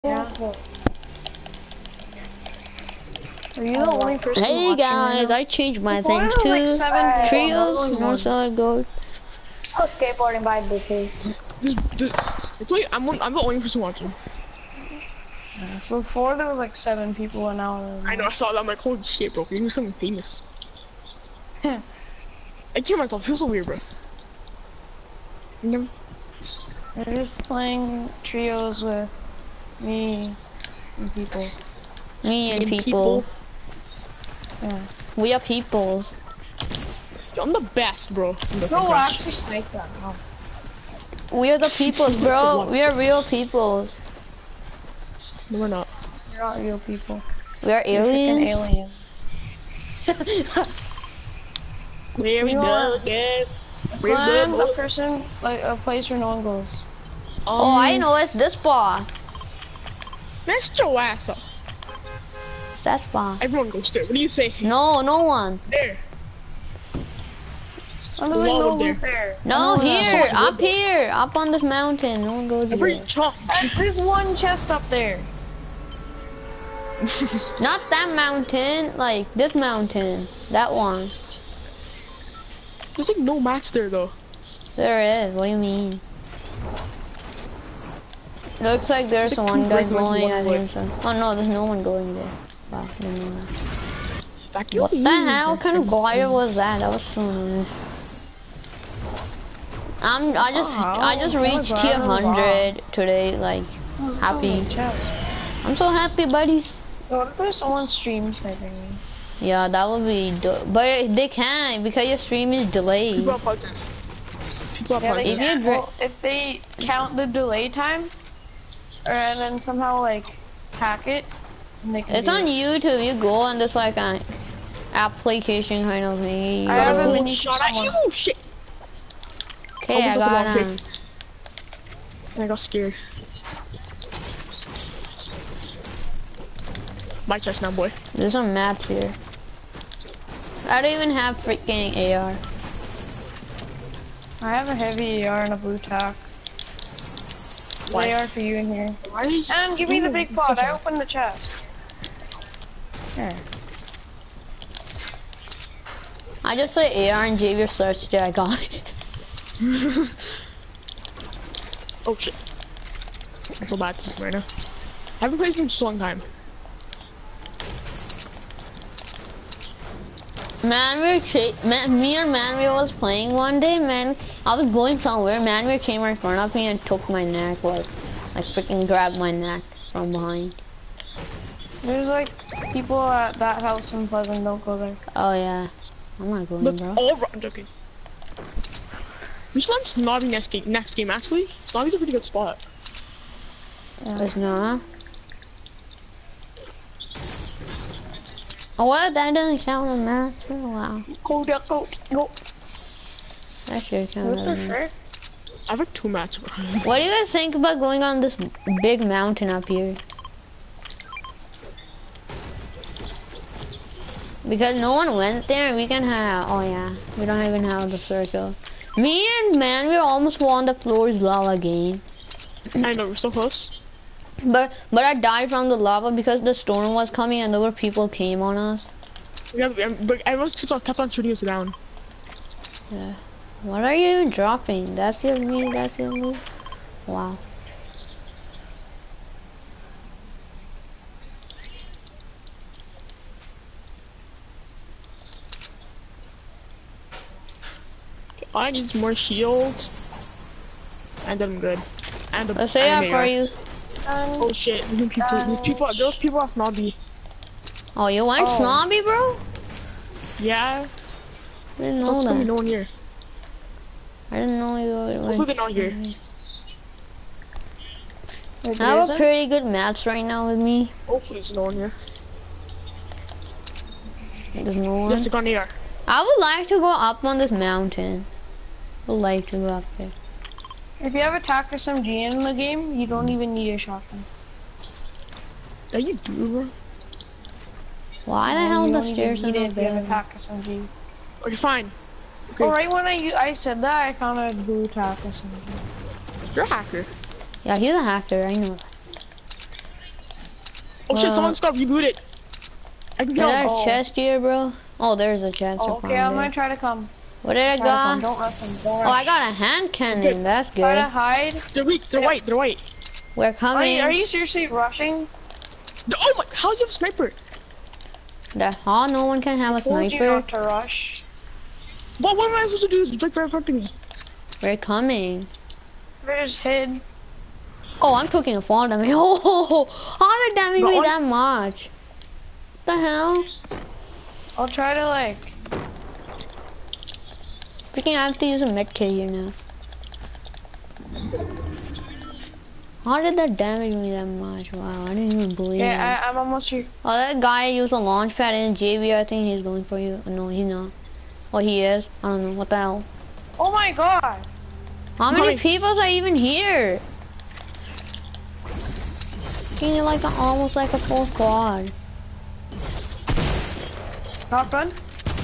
Yeah. Are you the only person Hey watching guys, right now? I changed my Why things are there, like, to 7 people? trios, no solid gold. Go skateboarding by bitches. It's like I'm the only person watching. Before there was like 7 people and now there's I know, I saw that. I'm like, holy shit, bro. You're becoming famous. I can't myself. Feels so weird, bro. You know? They're just playing trios with me and people. Me and people. Yeah. We are peoples. Yo, I'm the best, bro. No, actually snake that. Oh. We are the peoples, bro. We are real peoples. No, we're not. You're not real people. We are You're freaking aliens. aliens. There we You go, are- again. Find a person, like a place where no one goes. Oh, I know, it's this spot. Next your ass up. It's that spot. Everyone goes there. What do you say? No, no one. There. Oh, there's like Wall no up there. loot there. No, here, someone's up here, up on this mountain. No one goes Every there. chunk. There's one chest up there. Not that mountain, like this mountain. That one. There's like no match there though. There is, what do you mean? Looks like there's It's like one two guy break, like, going, one I way. think so. Oh no, there's no one going there. Wow, didn't know that. Back What the hell? What kind of glider was that? That was so annoying. I just reached tier 100 today, like, happy. I'm so happy, buddies. What if there's someone stream sniping me? Yeah, that would be but they can't because your stream is delayed. People are positive. People are Yeah, they positive. can. Well, if they count the delay time, and then somehow like hack it, then they can It's do on it. YouTube. You go on this like an application kind of thing. I have a Oh, mini shot at you, shit. Okay, I Oh, got that's a him. I got scared. My chest now, boy. There's some maps here. I don't even have freaking AR. I have a heavy AR and a blue tack. Why? AR for you in here. Why is And give me the big pot. I opened the chest. Here. I just saw AR and Xavier searched it. I got it. Oh shit. I'm so bad right now. I haven't played this game in such a long time. Me and Manveer was playing one day, man. I was going somewhere. Manveer came right in front of me and took my neck, like freaking grabbed my neck from behind. There's like people at that house in Pleasant. Don't go there. Oh yeah, I'm not going, Look, bro. all I'm joking. We should land Snobby next game actually. Snobby's a pretty good spot. It's not. Oh, what? That doesn't count on that. Oh, wow. Go, go, go. That should count What's on for that. sure? I have like 2 matches. What do you guys think about going on this big mountain up here? Because no one went there and we can have, oh yeah, we don't even have the circle. Me and Manveer almost won the Floor's Lava game. I know, we're so close. But I died from the lava because the storm was coming and there were people came on us. Yeah, but everyone's kept on shooting us down. Yeah. What are you even dropping? That's your move, that's your move? Wow. I need more shields. And then I'm good. And a Let's say that for you. Oh shit, those people are snobby. Oh, you went Oh. snobby, bro? Yeah. Didn't know Hopefully that. no one here. I didn't know you Hopefully went. they're not here. Wait, I have a isn't? pretty good match right now with me. Hopefully there's no one here. There's no Let's one. go near. I would like to go up on this mountain. I would like to go up there. If you have a TAC SMG in the game, you don't even need a shotgun. Yeah, you do, bro. Why the You hell the don't even stairs are need it not if you have a there? TAC SMG. Okay, fine. Okay, Oh, right when I said that, I found a blue TAC SMG. you're a hacker. Yeah, he's a hacker, I know that. Oh shit, someone's got rebooted. I can Is get there on. a chest here, bro? Oh, there's a chest. Oh, I okay, found I'm it. gonna try to come. What did I Try to come. got? Don't rush them. Don't Oh, I rush. got a hand cannon. That's Try to good. hide. They're weak, they're white, they're white. We're coming. Are you seriously rushing? Oh my, how's he have a sniper? Oh, no one can have a Told you sniper. not to rush. What am I supposed to do? It's like right in front of me. We're coming. They're just hid. Oh, I'm taking a fall damage. Oh, how did damage me No. that much? What the hell? I'll try to like. Freaking, I have to use a med kit here now. How did that damage me that much? Wow, I didn't even believe it. Yeah, I'm almost here. Oh, that guy used a launch pad in JV. I think he's going for you. No, he's not. Oh, he is. I don't know. What the hell? Oh my god. How many Coming. people are even here? Freaking like almost like a full squad. Not done.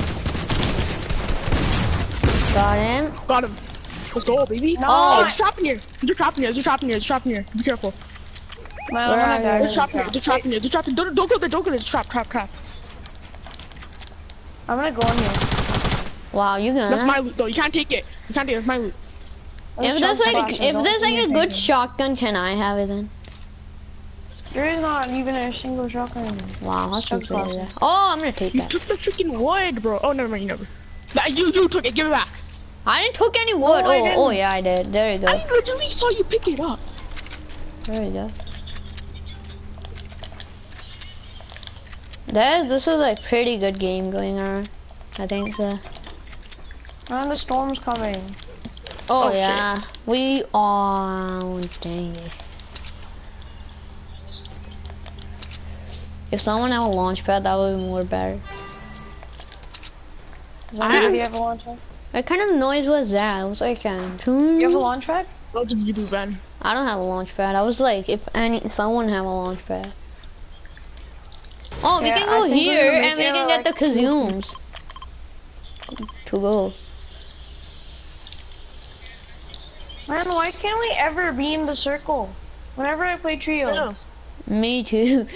Got him. Got him. Let's go, baby. No. Oh, there's a trap in here. There's a trap in here. There's a trap in here. There's a trap in here. Be careful. Man, Where I'm are gonna die. you? There's a trap in here. There's a trap in here. There's a trap in here. Don't go there. Don't go there. There's a trap, trap, trap. I'm gonna go in here. Wow, you That's gonna? my loot, though. You can't take it. You can't take it. It's my loot. If there's like a good shotgun, can I have it then? There is not even a single shotgun. Wow, how stupid That's is that? Oh, I'm gonna take You that. took the freaking wood, bro. Oh, never mind. You never. You took it. Give it back. I didn't took any wood. I Oh, didn't. oh yeah, I did. There you go. I literally saw you pick it up. There you go. This is a pretty good game going on. I think so. And the storm's coming. Oh, Oh, shit. yeah. We are. Dang it. If someone had a launch pad, that would be more better. Do you have a launch pad? What kind of noise was that? It was like You have a launch pad? What did you do, Ben? I don't have a launch pad. I was like, if someone have a launch pad. Oh, we Yeah, can I go think we here can and we make can it get the kazooms. To go. Man, why can't we ever be in the circle? Whenever I play trios. Yeah. Me too.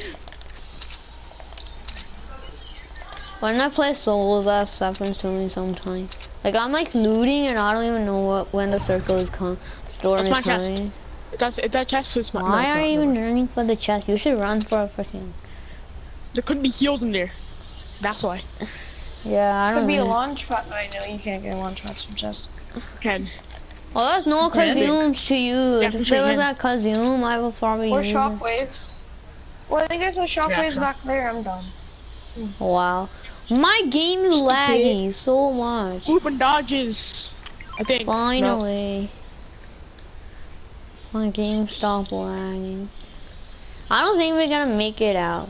When I play solos, that happens to me sometimes. Like I'm like looting and I don't even know when the circle is storm That's is my chest. coming. If that chest was my. Why no, are it's you not, even never. running for the chest? You should run for a freaking. There couldn't be heals in there. That's why. Yeah, I Could don't be a know. launch pad. I know you can't get a launch pad from chest. Can. Well, there's no Okay. kazooms to use. Yeah, If we there was should, a kazoom, I would probably Or use it. shockwaves. Well, I think there's a shockwaves sure. back there. I'm done. Wow. My game is laggy so much. Swoop and dodges. I think. No. Finally. My game stopped lagging. I don't think we're gonna make it out.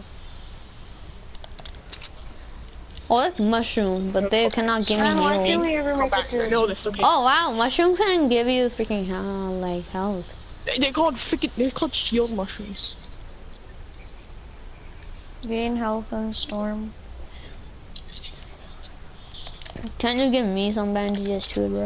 Oh, that's mushroom, but they cannot give me Man, why can't heals. we ever Go make it back. I through? know this. Okay. Oh wow, mushroom can give you freaking like health. They're called freaking. They're called shield mushrooms. Gain health and storm. Can you give me some bandages too, bro?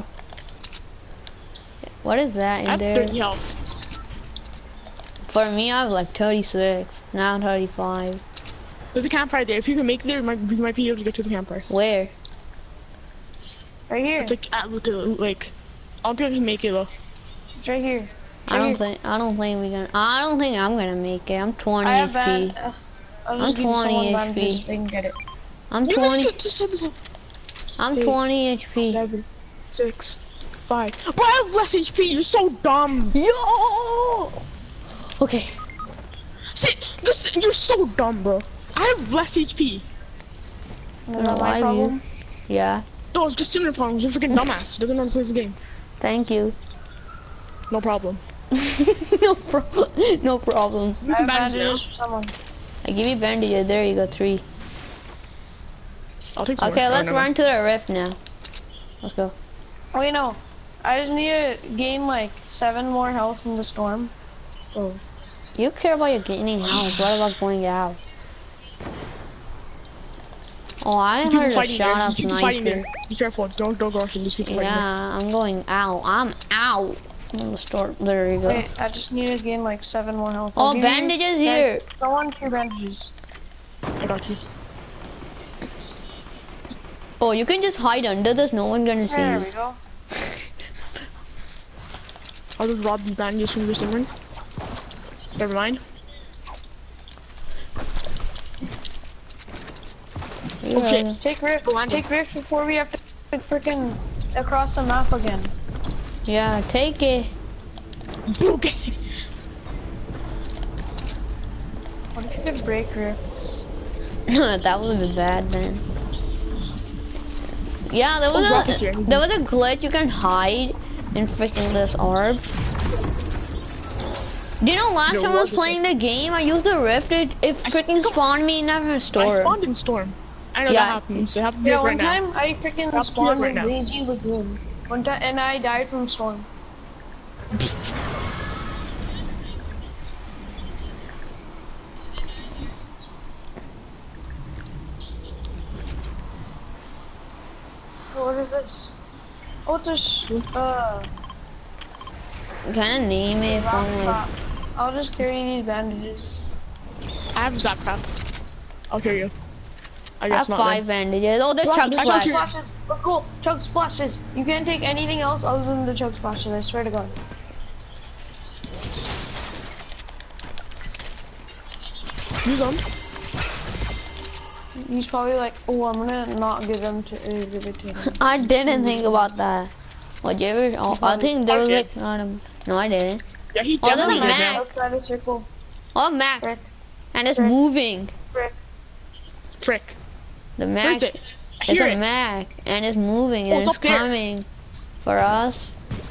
What is that I in have there? 30 health. For me, I have like 36. Now 35. There's a campfire there. If you can make it there, we might be able to get to the campfire. Where? Right here. It's like at the lake. I don't think I can make it though. It's right here. I don't think we gonna. I don't think I'm gonna make it. I'm 20 I have HP. I'll I'm just give 20 someone HP. bandages, they can get it. I'm 20. Just said this. I'm Eight, 20 HP. 7, 6, 5. Bro, I have less HP. You're so dumb. Yo! Okay. Sit. Listen, you're so dumb, bro. I have less HP. Is Oh, that my I problem? Yeah. No, it's just similar problems. You're freaking dumbass. Doesn't know how to play the game. Thank you. No problem. No problem. Give me I some have bandages. bandages for someone. I give you bandages. There you go, 3. I'll take some. Okay, more. let's Oh, no. run to the rift now. Let's go. Wait, no. I just need to gain like 7 more health from the storm. Oh. You care about your gaining health. What about going out? Oh, I People heard a fighting shot there. of People fighting sniper. there. Be careful. Don't go rushing. These people fighting there. Yeah, I'm going out. I'm out. In the store. There you go. Wait, I just need to gain like 7 more health. Oh, I'll give you- bandages here. Guys, someone 2 bandages. I got you. Oh, you can just hide under this. No one's gonna see There you. we go. I'll just rob these bandages from your Simran. Never mind. Oh shit. Take rift. Take rift before we have to freaking across the map again. Yeah, take it. Okay. What if you could break rifts? That would be bad then. Yeah, there was rockets here. a glitch you can hide in freaking this orb. Do you know last Yo, time I was what is playing the game, I used the rift, it freaking spawned me in a I store. spawned in storm. I know Yeah. that happens. It happens Yeah, right one now. time I freaking That's spawned right in now. Lazy Lagoon. One time, and I died from storm. What is this? Oh, it's a Kind of name it if I'm like, laptop. I'll just carry these bandages. I have Zap Crap. I'll carry you. I I guess have not. 5 bandages. Oh, there's chug I got splash. you. Splashes. Let's go. Chug splashes. You can't take anything else other than the chug splashes. I swear to God. Use them. He's probably like, oh, I'm gonna not give them to give it to him. I didn't think about that. What, you ever? Oh, I think there was Okay. like, no, I didn't. Yeah, he Oh, there's a definitely did map. now. Outside the circle. Oh, Mac. Frick. And it's Frick. moving. Frick. The Where Mac. is it? I It's hear a it. Mac. And it's moving Oh, and it's it's up there. coming for us.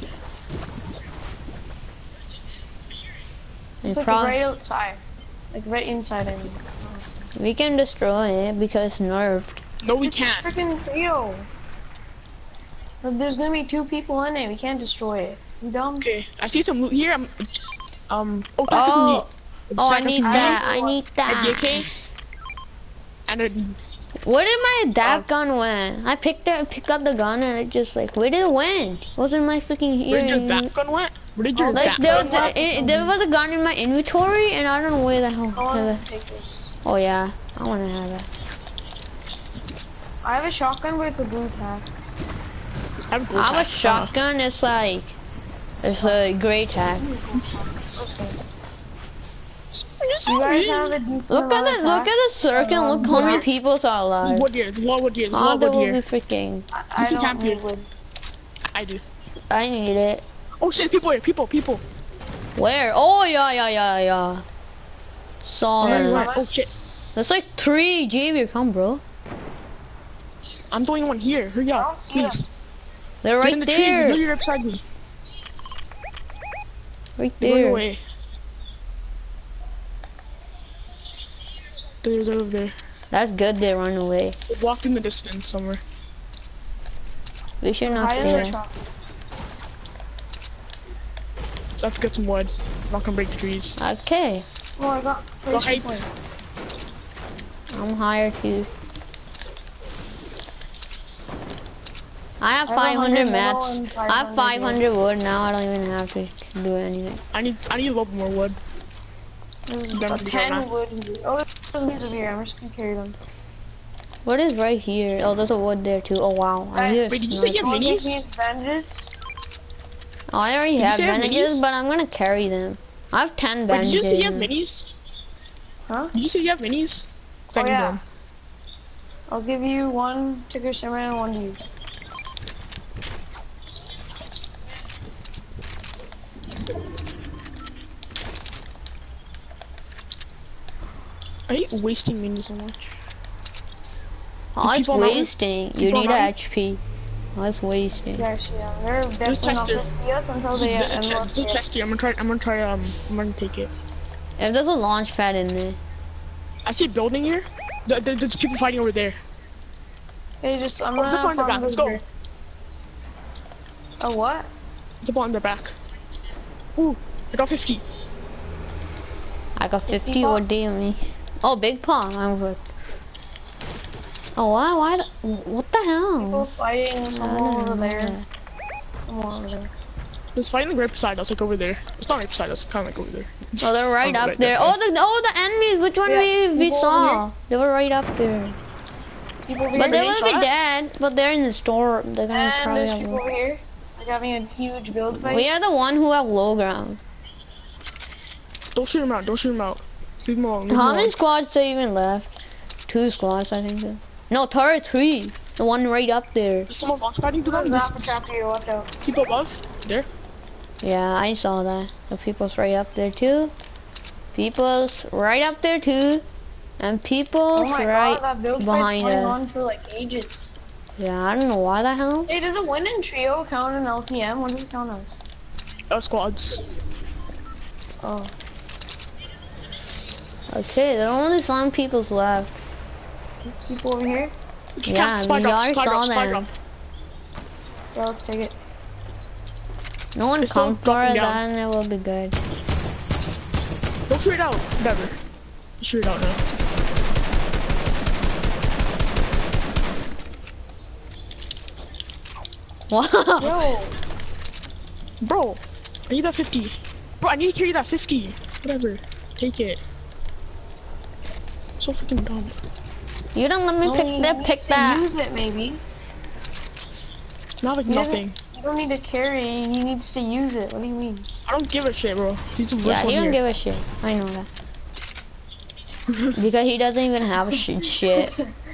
We, It's like right outside. Like right inside, I mean. we can destroy it because it's nerfed. No, we can't. Freaking Theo. But there's gonna be 2 people in it. We can't destroy it. You dumb? Okay, I see some loot here. Oh, Oh, oh, oh, I need that. I need A that. JK and a Where did my DAP gun went? I picked up the gun and it just like, where did it went? It wasn't my freaking where did your hearing. back gun went? Where did your Like back there was a gun in my inventory and I don't know where the hell. I wanna take this. Oh yeah, I wanna have it. I have a shotgun with a blue tag. I have, I have a shotgun. It's like, it's a gray tag. Okay. You guys have a decent Look at amount of look at the circle. Look how many people are alive. Wood here. There's a lot of wood here. There's a Oh, lot of there wood will be here. freaking. I You can don't camp need here. wood. I do. I need it. Oh shit! People here. People. Where? Oh yeah. Saw There's them. one. Oh shit! There's like 3 JV. Come, bro. I'm the only one here. Hurry I up, don't see them. please. They're Get right in the trees. there. Literally right beside me. Right They're going there. away. They're over there. That's good. They run away. They walked in the distance somewhere. We should not Hide in stay the there. shop. I have to get some wood. I'm not gonna break the trees. Okay. Oh, I got Go placement hide. point. I'm higher too. I have I have 500 100 mats. metal and I have 500 500 wood now. I don't even have to do anything. I need a little bit more wood. There's Done about with the 10 mats. wood here. Oh, there's leaves over here. I'm just gonna carry them. What is right here? Oh, there's a wood there too. Oh wow. I Guys, hear wait, did you say you have Wanna minis? take these bandages? Oh, I already you have say you have bandages, minis? but I'm gonna carry them. I have 10 Wait, did bandages. you say you have minis? Huh? Did you say you have minis? 'Cause I Oh, need yeah. one. I'll give you 1 Ticker Simran and 1 to you. I hate wasting minis so much. Oh, it's People not- wasting. You people need not- a HP. Oh, it's wasting. Yes, yeah. They're definitely not Chester. gonna see us until There's they a unlock chest. There's a it. chest here. I'm gonna take it. If there's a launch pad in there. I see a building here. There's people fighting over there. Hey, just I'm Oh, zip gonna on their back. farm Let's those go. here. A what? Zip on their back. Ooh, I got 50. I got 50. paw? What do you mean? Oh, big paw. I'm good. Oh, why? What the People hell? fighting I someone don't over know there. that. Someone over there. There's fighting right beside us, like over there. It's not right beside us, kind of like over there. Oh, they're right Oh, up right there. there. Oh, the enemies. Which one Yeah, we people over saw? They were right up there. People over But they here. will be dead. But they're in the store. They're gonna And probably there's have people over here. Like having a huge build fight. We are the one who have low ground. Don't shoot him out, don't shoot him out. Leave him alone, leave him How alone. many squads they even left? 2 squads, I think. So. No, 3. The one right up there. There's someone launch fighting to them. There's There's not here, watch out. people above. There. Yeah, I saw that. The people's right up there too. People's right up there too. And Oh people's my right god, that build behind fight's going us. on for like ages. Yeah, I don't know why the hell. Hey, does a win in trio count in LTM? What does it count as? Squads. Oh. Okay, there are only some people's left. People over here? Yeah, Spy we drop, already spy saw drop, spy them. drop. Yeah, let's take it. No one They're still comes for dropping it, down. then it will be good. Don't shoot it out. Never. Shoot it out now. Wow. Yo, Bro, I need that 50. Bro, I need to carry that 50. Whatever. Take it. So freaking dumb. You don't let me pick to that. use it maybe. Not like He doesn't- nothing. You don't need to carry, he needs to use it. What do you mean? I don't give a shit, bro. He's the worst Yeah, one he don't here. give a shit. I know that. Because he doesn't even have shit.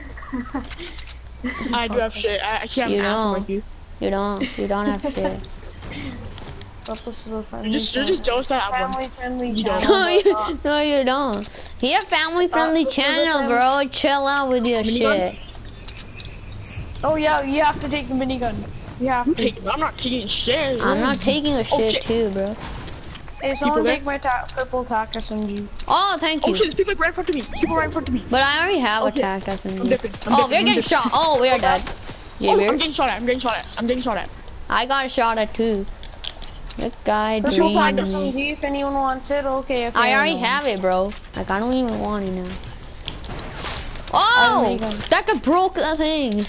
I do have shit. I can't You have an asshole don't. like you. You don't have shit. But this is a friendly You're just jealous that I have one. family friendly You channel. don't. No, you, but not- no, you don't. He a family friendly this is a channel, bro. Chill out with your Minigun? shit. Oh yeah, you have to take the minigun. You have You to. take it. I'm not taking shit. I'm not taking a shit, shit. too, bro. Hey, someone there? take my purple TAC SMG. Oh, thank Oh you. shit, there's people like right in front of me. People right in front of me. But I already have Okay. attack I'm SMG. dipping. I'm Oh, dipping, we're I'm getting dipping. shot. Oh, we're dead. Yeah, Oh, we're. I'm getting shot at. I'm getting shot at. I'm getting shot at. I got shot at too. This guy Purple TAC dreams. SMG if anyone wants it. Okay. I already know. have it, bro. Like, I don't even want it now. Oh! minigun. That guy broke that thing.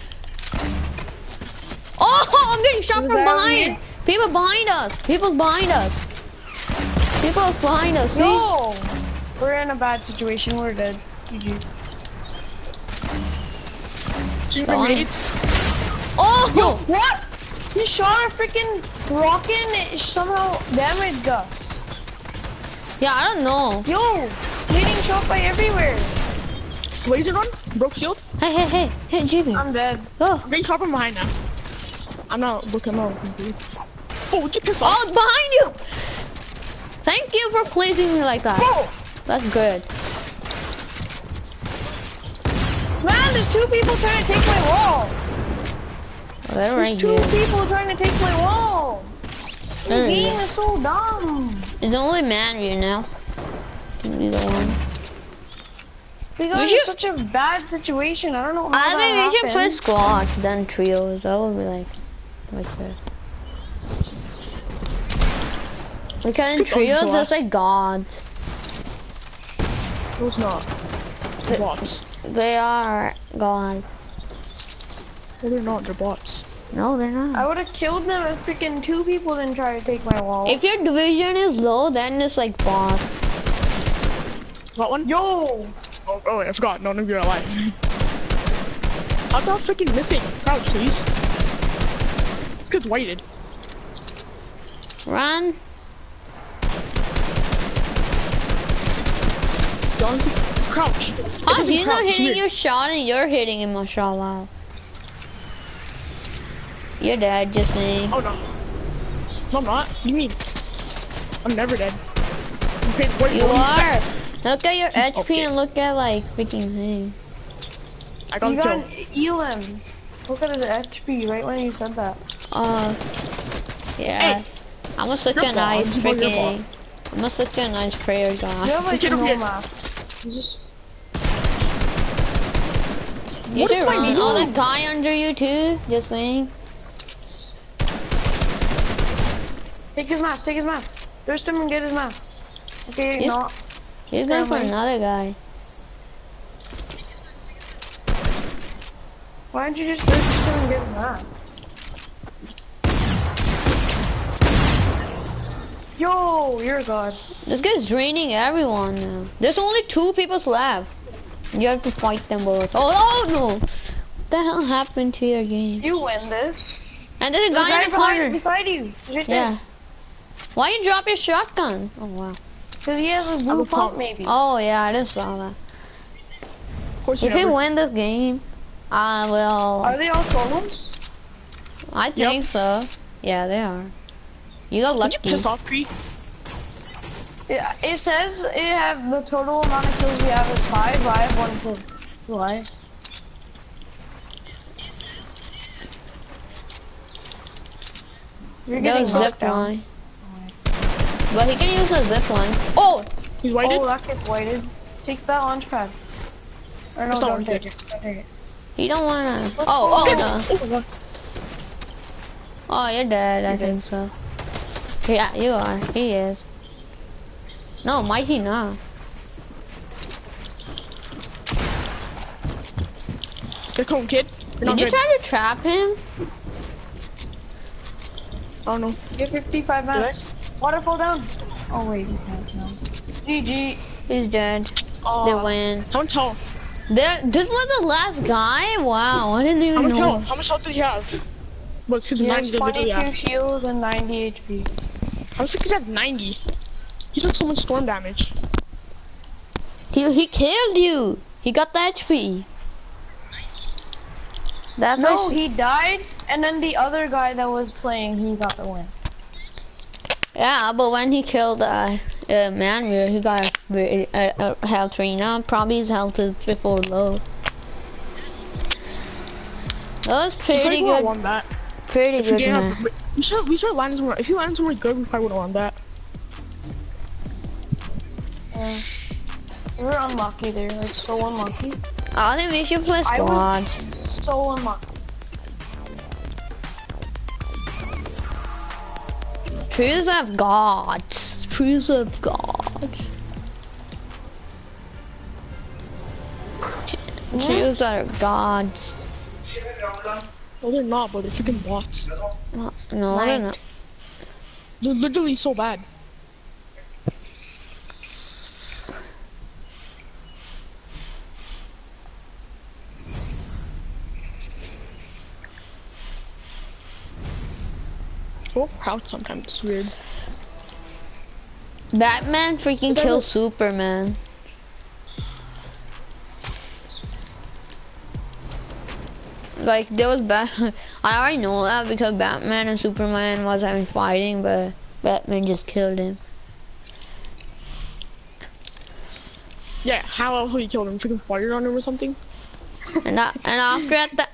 Oh! I'm getting shot Who's from that over behind. here? People behind us. People's behind us. People's behind us. See? Yo, we're in a bad situation. We're dead. GG. Shoot Go on. grenades. Oh! What? He shot a freaking rocket and it somehow damaged us. Yeah, I don't know. Yo, getting shot by everywhere. Laser run. Broke shield. Hey, Jimmy. I'm dead. Go. I'm getting shot from behind now. I'm not looking. Oh, get pissed Oh, off. it's behind you! Thank you for placing me like that. Bro. That's good. Man, there's 2 people trying to take my wall. Oh, they're right There's 2 here. people trying to take my wall. This They're right game here. is so dumb. It's only man here now. Can be the one. We got We in should- such a bad situation. I don't know how I think we should that play happened. squads, then trios. That would be like that. Because in Let's go trios, squads. there's like gods. No, it's not. They're bots. They are gods. No, they're not. They're bots. No, they're not. I would have killed them if freaking 2 people didn't try to take my wall. If your division is low, then it's like bots. Got one? Yo, Oh, wait, I forgot. None of you are alive. I'm not freaking missing. Crouch, please. This kid's whited. Run. Honestly, crouch. It Huh? doesn't He's not crouch. hitting Weird. your shot and you're hitting him, mashallah. You're dead, just saying. Oh no. No, I'm not. What do you mean? I'm never dead. Okay, what do You you expect? are. Look at your HP Okay. and look at like freaking thing. I got you a got kill. Elam. Look at his HP right when you said that. Yeah. Hey. I'm gonna such Your a nice fault. It's your freaking. fault. I'm gonna such a nice prayer You guy. have like Get over no here. maps. You just You What should is my run. name? Oh, that guy under you too. Just saying. take his map. Take his map. Thirst him and get his map. Okay, Yes. no. He's going for Never mind. another guy. Why don't you just thirst him and get his map? Yo, you're a god. This guy's draining everyone now. There's only 2 people left. You have to fight them both. Oh no! What the hell happened to your game? You win this. And there's a guy in the corner. Beside you. Right Yeah. there. Why you drop your shotgun? Oh wow. Cause he has a blue pump maybe. Oh yeah, I just saw that. Of course If we win this game, I will. Are they all solos? I think so. Yeah, they are. You got lucky. Can you piss off, Cree? Yeah, it says it have the total amount of kills we have is 5, but I have 1 kill. Why? You're Go getting zip knocked down. line. But he can use a zip line. Oh! He's whited? Oh, that gets whited. Take that launch pad. Or no, It's not don't worth take it. it. Don't take it. He don't wanna. Oh no. Oh my god. Oh, you're dead, I think so. Yeah, you are. He is. No, Mikey, not. Get home, kid. You're not Did you good. try to trap him? I don't know. Get 55 minutes. Waterfall down. Oh wait, you can't now. GG. He's dead. They win. How much health? This was the last guy? Wow, I didn't How even much know. health? How much health did he have? Well, it's because He 90 has 22 yeah. shields and 90 HP. How much did he have 90? He took so much storm damage. He killed you. He got the HP. That's No, why. he died, and then the other guy that was playing, he got the win. Yeah, but when he killed Manwir, he got health 3 now. Probably his health is before low. That was pretty He probably good. won that. Pretty If we good, didn't man. have, we should have landed somewhere. If you landed somewhere good, we probably would have won that. Yeah. You were unlucky there, like so unlucky. I think we should play I was- squads. So unlucky. Trees of gods. Trees of gods. Trees are gods. No, they're not, but they're freaking bots. No, they're not. They're literally so bad. Oh, crouch sometimes, it's weird. Batman freaking killed Superman. Like there was I already know that because Batman and Superman was having fighting, but Batman just killed him. Yeah, how else would he kill him? Freaking fired on him or something? And after at the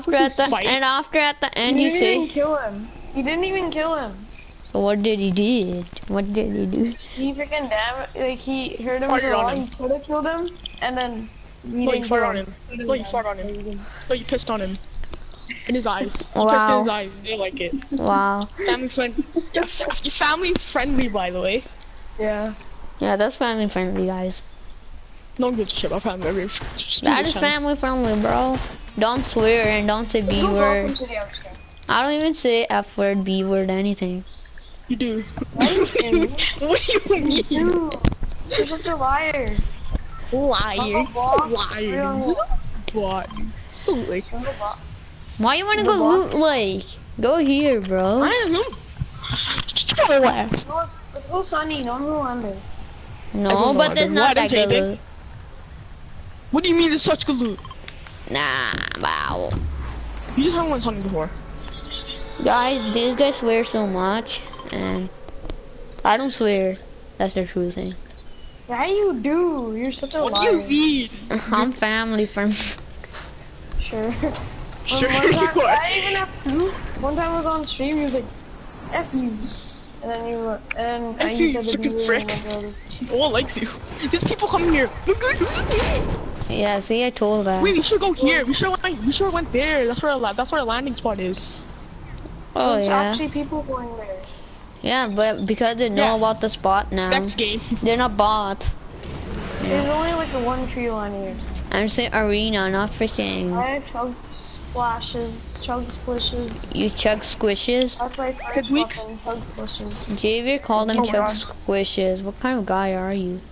end He you didn't even say, kill him. He didn't even kill him. so what did he do? What did he do? He freaking like he heard him Fired for a on while, him. he could have killed him, and then he No, you didn't fired kill on him. No, you fired on him. No, you pissed on him. In his eyes. You pissed in Wow. his eyes. They like it. Wow. Family friend. Yeah, family friendly, by the way. Yeah. Yeah, that's family friendly, guys. No one gives a shit about family. That is family friendly, bro. Don't swear and don't say B Welcome word. to the outskirts. I don't even say F word, B word, anything. You do. What do you mean? What do you mean? Dude, you're such a liar. Liars. Uncle Liars. What? Absolutely. Why you wanna go loot lake? Go here, bro. I don't know. Go ass. Let's go Sunny, no one will under. No, Everyone but go there's under. not Why that didn't you good think? loot. What do you mean it's such good loot? Nah, wow. You just haven't won something before. Guys, these guys swear so much, and I don't swear. That's the true thing. Yeah, you do. You're such a What do liar. you mean? I'm family from. Sure. Sure One you time, are. I even have to. One time I was on stream, he was like, F you. And then you were, and F you, said the freaking B word frick. and my brother. No one likes you. There's people coming here. Yeah, see, I told that. Wait, we should go here. We should have went there. That's where our landing spot is. Oh There's yeah. actually people going there. Yeah, but because they know Yeah. about the spot now, Next game. they're not bots. There's only like a one tree line here. I'm saying arena, not freaking. I chugged splashes, chug splishes. You chug squishes? That's my Good first week. weapon, chug splishes. Xavier called them Oh my chug God. squishes. What kind of guy are you?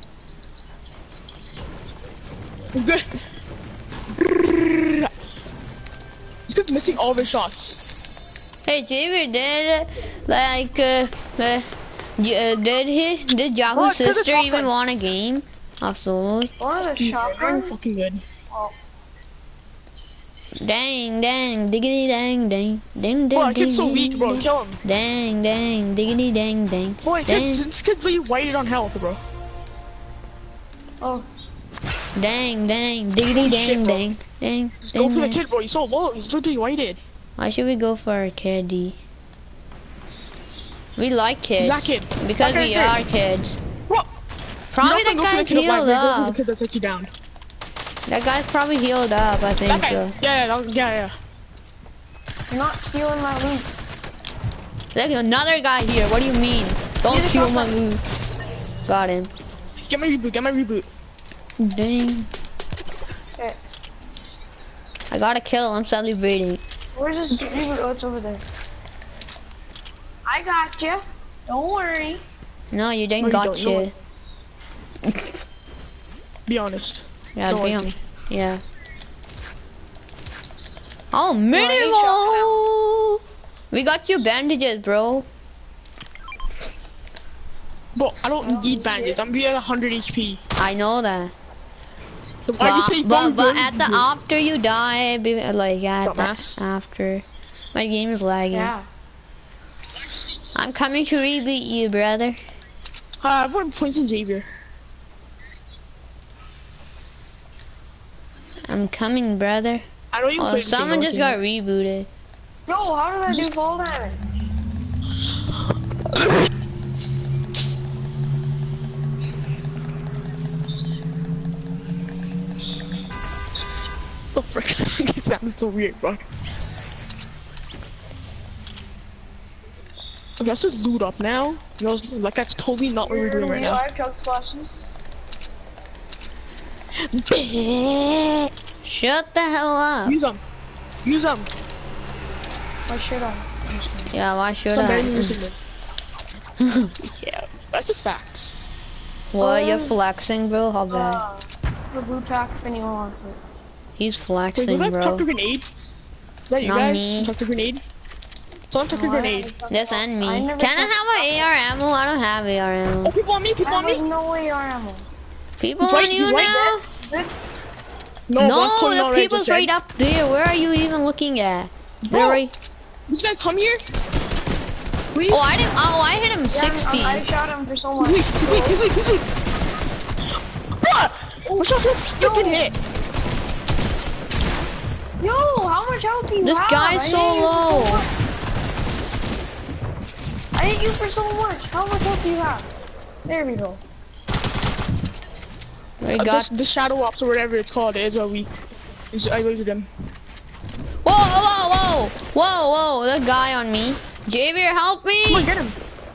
Good. He's just missing all of his shots. Hey, Xavier, did Yahoo Oh, it's 'cause it's Sister even shotgun. want a game of solos? One of the I'm shotguns. fucking good. Dang, dang, diggity dang, dang, dang, dang, Bro, that kid's so dang, weak, bro. dang, Kill him. dang, dang, diggity dang, dang, Boy, dang, this kid's really whited on health, bro. Oh, dang, dang, diggity Holy dang, shit, bro. dang, dang, Just go dang, for the dang. kid, bro. He's so low. He's literally whited. Why should we go for a kid? We like kids. That kid. Because That we guy's are kids. What? Probably You're that not gonna guy's go for the kid healed alive. You're going for up. the kid that's actually down. That guy's probably healed up, I think That guy. so. Yeah. you're not stealing my loot. There's another guy here. What do you mean? Don't Get it steal off my my- loot. Got him. Get my reboot. Dang. Okay, I got a kill. I'm celebrating. where's this reboot? Oh, it's over there. I got you. Don't worry. No, you didn't No, you got don't. you. Be honest. Yeah, Don't be like on. me. Yeah. Oh, I need minimal. We got you bandages, bro. Bro, I don't need bandages. I'm be at 100 HP. I know that. So why do you say don't But do at the it? after you die, like at the Dumbass. after, my game is lagging. Yeah. I'm coming to reboot you, brother. Everyone points in Xavier. I'm coming, brother. I don't even Oh, play this game, someone I just don't got rebooted. Yo, how did I do fall damage? Oh frick, it sounded so weird, bro. Okay, let's just loot up now. You know, like that's totally not what we're doing right now. I have chug splashes. Shut the hell up. Use them. Use them. Why should I? Yeah, why should Some I? better than using them. Yeah, that's just facts. What, you're flexing, bro? How bad? The blue tack if anyone wants it. He's Wait, flexing, was that bro. chuck a grenade? Is that you Not guys? me. Chuck a grenade? Someone chuck a grenade. This and me. I never Can I took- have an AR ammo? I don't have AR ammo. Oh, people on me, people I on have me. no way AR ammo. People Right, on you he's right now? No, No, one's pulling the out people's just right up there. Where are you even looking at? They're Bro. right. You guys come here? Please? Oh, I didn't. Oh, I hit him Yeah, 60. I shot him for so much. Wait. Bruh! What's your freaking hit? Yo, how much health do you This have? guy's I so hit you for low. much. I hit you for so much. How much health do you have? There we go. We got. The shadow ops or whatever it's called is a weak. I looted him. Whoa, whoa, whoa, whoa, whoa! The guy on me. Javier, help me! Come on, get him.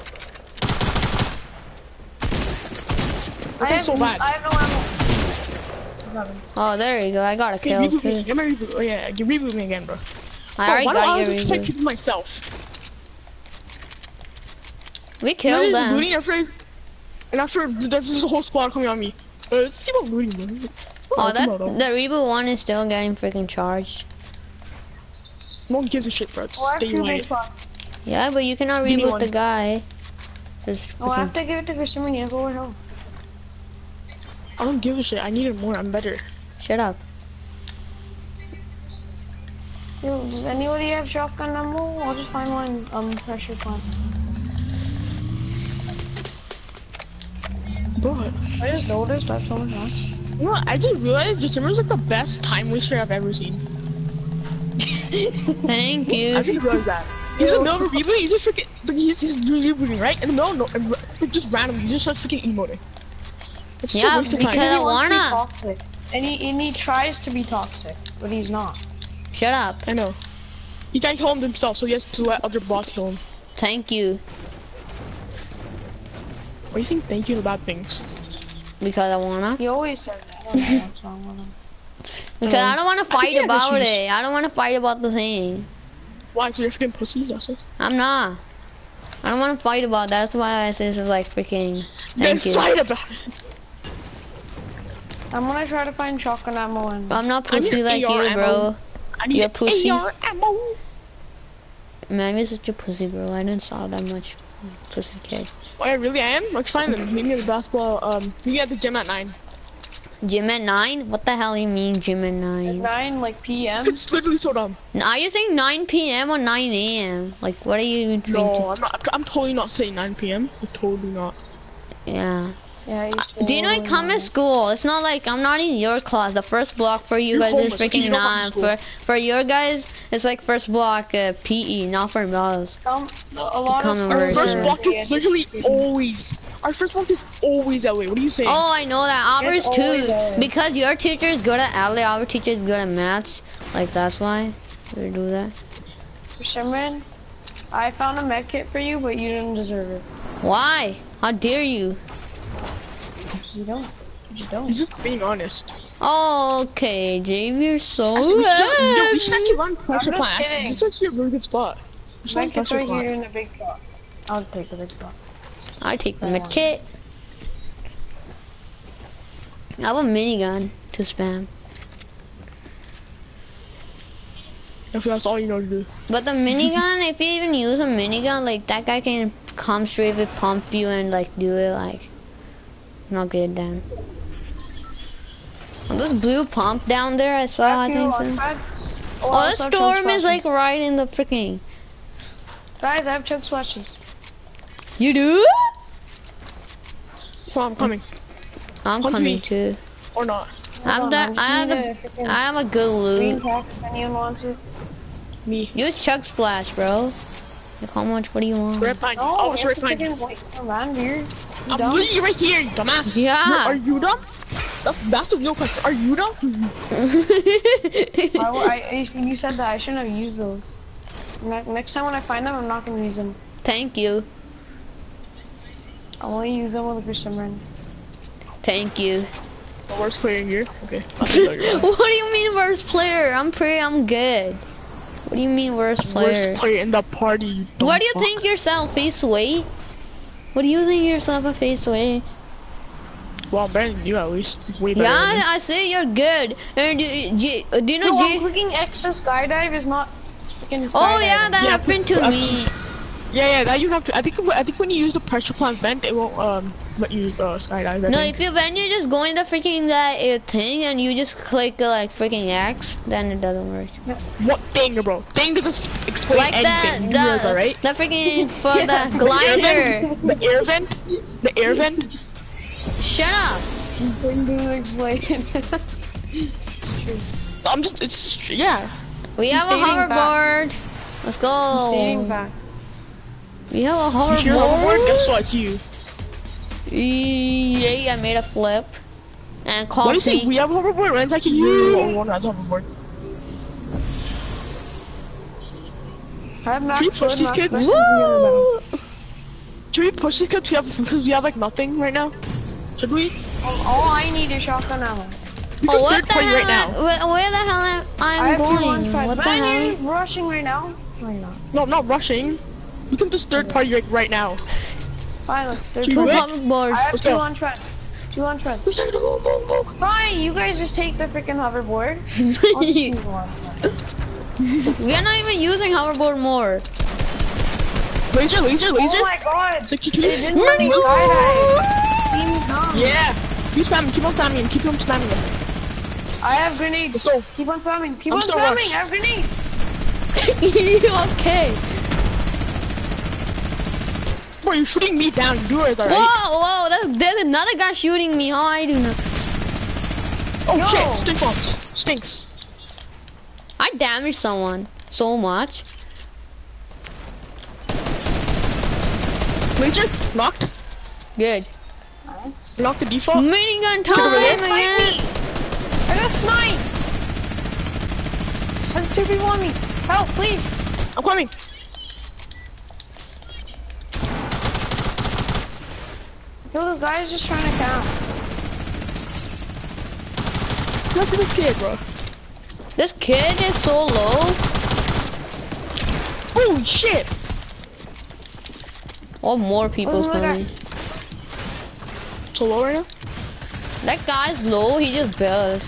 I have, so bad. I have no ammo. Oh, there you go. I got a Okay, kill. reboot me. Get my reboot. Oh yeah, you reboot me again, bro. I already why do I got always your protect reboot. people myself? We killed them. Looting after there's a whole squad coming on me. Let's see what looting, bro. Oh, the reboot one is still getting freaking charged. No one gives a shit, bro. It's Oh, I have stay two away. big pots. Yeah, but you cannot Give me reboot one. the guy. Just Oh, I freaking- have to give it to Christian. He has lower health. I don't give a shit. I need it more. I'm better. Shut up. Yo, does anybody have shotgun ammo? I'll just find one pressure plant. Bro, I just noticed I have so much health. you know what? I just realized December's like the best time waster I've ever seen. Thank I you. just realized that. He's in the middle of a reboot, he's just freaking, like, he's rebooting, right? In the middle, just randomly, he just starts freaking emoting. It's just Yeah, a waste of because time. I He wants to be wanna. toxic. And he tries to be toxic, but he's not. Shut up. I know. He can't kill him himself, so he has to let other bots kill him. Thank you. Why do you think thank you to bad things? Because I wanna. He always says that. I don't know what's wrong with him. Because I don't want to I think fight he has about issues. it. I don't want to fight about the thing. Why? Because you're freaking pussies, that's it. I'm not. I don't want to fight about that. That's why I say this is like freaking. Then Thank you. fight about it. I'm gonna try to find shotgun ammo and I'm not I need pussy like AR you, bro. ammo. I need You're pussy. AR ammo. Man, you're such a pussy, bro. I didn't saw that much pussy kid. Oh, I really am? Like, find them. Meet me at the basketball, meet me at the gym at 9. Gym at 9? What the hell you mean gym at 9? 9 like PM. It's literally so dumb. Are you saying 9 p.m. or 9 a.m.? Like, what are you trying No, I'm not. I'm totally not saying 9 p.m. I'm totally not. Yeah. Yeah. Do you know I come to school? It's not like I'm not in your class. The first block for you You're guys homeless, is okay, freaking you don't 9. come to For your guys, it's like first block PE, not for us. A lot Come of and Our work, first yeah. block is literally always. Our first block is always that way. What are you saying? Oh, I know that. Ours It's always too. there. Because your teacher is good at LA, our teacher is good at maths. Like, that's why we do that. Shimon, I found a med kit for you, but you didn't deserve it. Why? How dare you? You don't. You don't. He's just being honest. Okay, Jave, you're so Actually, we should bad. actually run pressure I'm just plant. kidding. This is actually a really good spot. We should run Med kit's pressure right here plant. in the big spot. I'll take the big spot. I take the med kit. I have a minigun to spam. If that's all you know to do. But the minigun, if you even use a minigun, like that guy can come straight with pump you and like do it like not good then. Oh, this blue pump down there, I saw. I think so. Oh, the storm is like right in the freaking. Guys, I have chug splashes. You do? So I'm coming. I'm Come to coming me. too. Or not. I have that. I have a good green loot. pack if anyone wants it. Me. Use chug splash, bro. Like how much? What do you want? Red pine. No, I was you red have to pine. freaking wait around here. I'm dumb? literally right here, you dumbass. Yeah. Are you dumb? That's the real question. Are you dumb? You said that I shouldn't have used those. Next time when I find them, I'm not gonna use them. Thank you. I'll only use them with a Simran. Thank you. The worst player here? Okay. I'll tell you right. What do you mean worst player? I'm good. What do you mean worst player? Worst player in the party, you dumb What do you fuck. think yourself, face weight? What do you think yourself a face weight? Well, I'm better than you at least. Way better Yeah, than me. I say you're good. And do you know No, I'm G? clicking X to skydive is not freaking skydiving. Oh yeah, that Yeah, happened to me. Yeah, that you have to. I think when you use the pressure plant vent, it won't let you skydive. I No, think. when you just go in the freaking that thing and you just click like freaking X, then it doesn't work. What thing, bro? Thing doesn't explain Like anything. You know that, right? the freaking for Yeah, the glider. The air vent. The air vent. Shut up. Didn't explain. I'm just. It's yeah. We have a stating hoverboard. Let's go. Stating back. We have a If you're hoverboard, hoverboard. guess what? It's you. Yeah, I made a flip. And What do you say? coffee. We have a hoverboard. Ryan's actually you. The only one who has a hoverboard. I have max Can we push wood, these max kids? wood. Woo! Should we push these clips? Because we have like nothing right now. Should we? All I need is shotgun ammo. We Oh, can what third the party hell? right now. Where the hell am I I have two going? one-shots. What the Man, hell? you're rushing right now? No, you're not. No, I'm not rushing. We can just third party right now. Fine, let's third Two Two party. quick. hoverboards. I have Let's two go. on tread. Two on tread. Fine, you guys just take the freaking hoverboard. I'll just use one. We are not even using hoverboard more. Laser. Oh my god! 62. They didn't let me skydive. See me come. Yeah. Keep spamming. Keep on spamming him. Keep on spamming him. I have grenades. Let's go. Keep on spamming. Keep I'm on still spamming. rushed. I have grenades. Okay. Bro, you're shooting me down. You do it, alright? Whoa, there's another guy shooting me. How I do not? Oh No. shit. Stink bombs. Stinks. I damaged someone so much. Laser. Knocked. Good. Knocked the default. Minigun over there. time again. I got sniped. There's two people on me. Help, please. I'm coming. Yo, the guy's just trying to count. Look at this kid, bro. This kid is so low. Holy shit! Oh, more people's Look at coming. So low right now? That guy's low, he just built.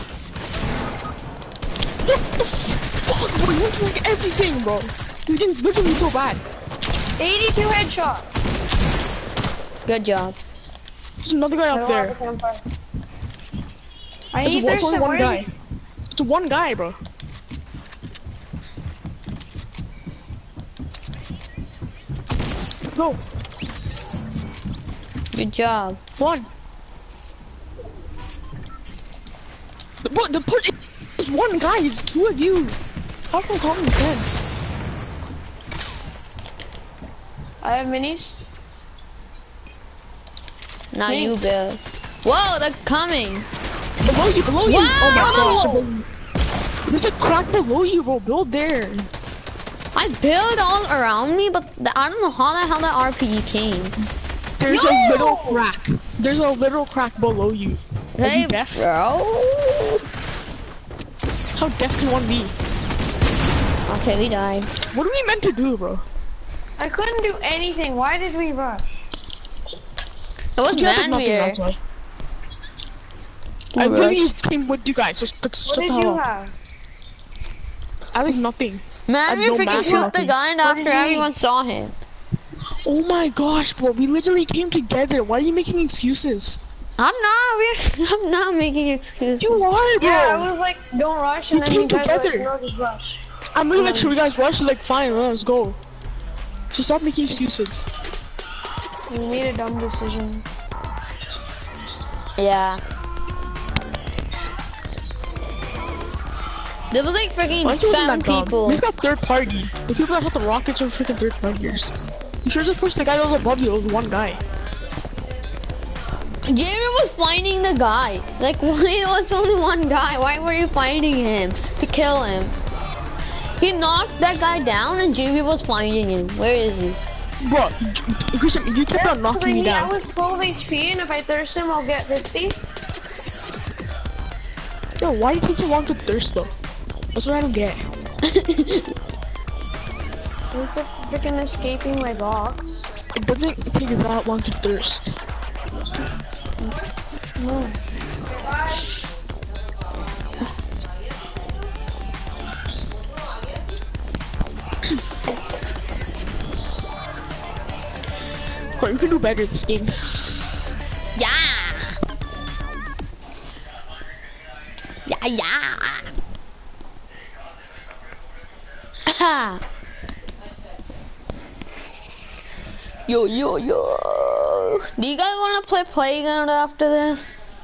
What the fuck, bro? You're doing everything, bro. This game's literally so bad. 82 headshot. Good job. There's another guy up there. I There's need only one where is guy. he? It's one guy, bro. Go. Good job. One. The put is one guy. It's two of you. Have some common sense. I have minis. Now Me. you build. Whoa, they're coming. Below you, below you. Wow. Oh my gosh. There's a crack below you, bro. Build there. I build all around me, but I don't know how the hell that RPG came. There's a little crack. There's a little crack below you. Are Hey, you deaf? bro. How deaf can one be? Okay, we died. What are we meant to do, bro? I couldn't do anything. Why did we rush? It was You have nothing, that's Manweir. why. Who I literally rushed? came with you guys, so What shut did the hell you up. have? I like nothing. Manweir no freaking map, shoot the nothing. guy and What after did you everyone saw him. Oh my gosh, bro, we literally came together. Why are you making excuses? I'm not making excuses. You are, bro. Yeah, I was like, don't rush, and We then you came guys were like, together. no, just rush. I'm really like, should we guys rush? Like, fine, let's go. So stop making excuses. We made a dumb decision. Yeah. There was like Why freaking aren't you 7 that dumb? people. We just got third party. The people that shot the rockets are freaking third partiers. You should just push the guy that was above you. It was one guy. Jerry was finding the guy. Like, why was only one guy? Why were you finding him? To kill him. He knocked that guy down and JV was finding him. Where is he? Bro, Christian, you kept on knocking me I down. was 12 HP, and if I thirst him, I'll get 50. Yo, why do you take so long to thirst though? That's what I don't get. You're freaking escaping my box. It doesn't take that long to thirst. No. But you can do better this game. Yeah. Yeah. Yo. Do you guys want to play Playground after this?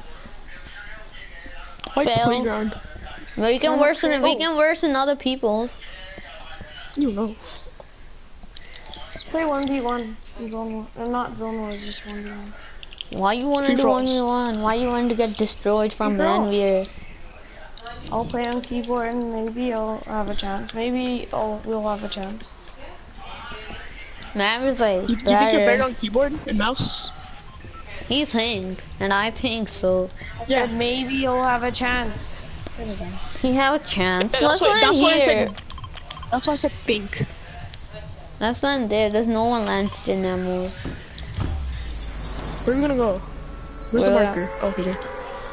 Like the Fail. playground. We can worsen other people's. You know. Let's play 1v1. Zone war. Not zone war, just 1v1. Why you want to do Free-for-alls. 1v1? Why you want to get destroyed from Free-for-all. Manweir? I'll play on keyboard and maybe I'll have a chance. Maybe we'll have a chance. Manweir's like You think you're better better. on keyboard and mouse? He think, and I think so. Yeah. But maybe you'll have a chance. He have a chance. Yeah, Let's that's land why I here. said. That's why I said think. Let's land there. There's no one landed in that move. Where are we gonna go? Where's the Where? marker? Oh, okay, there.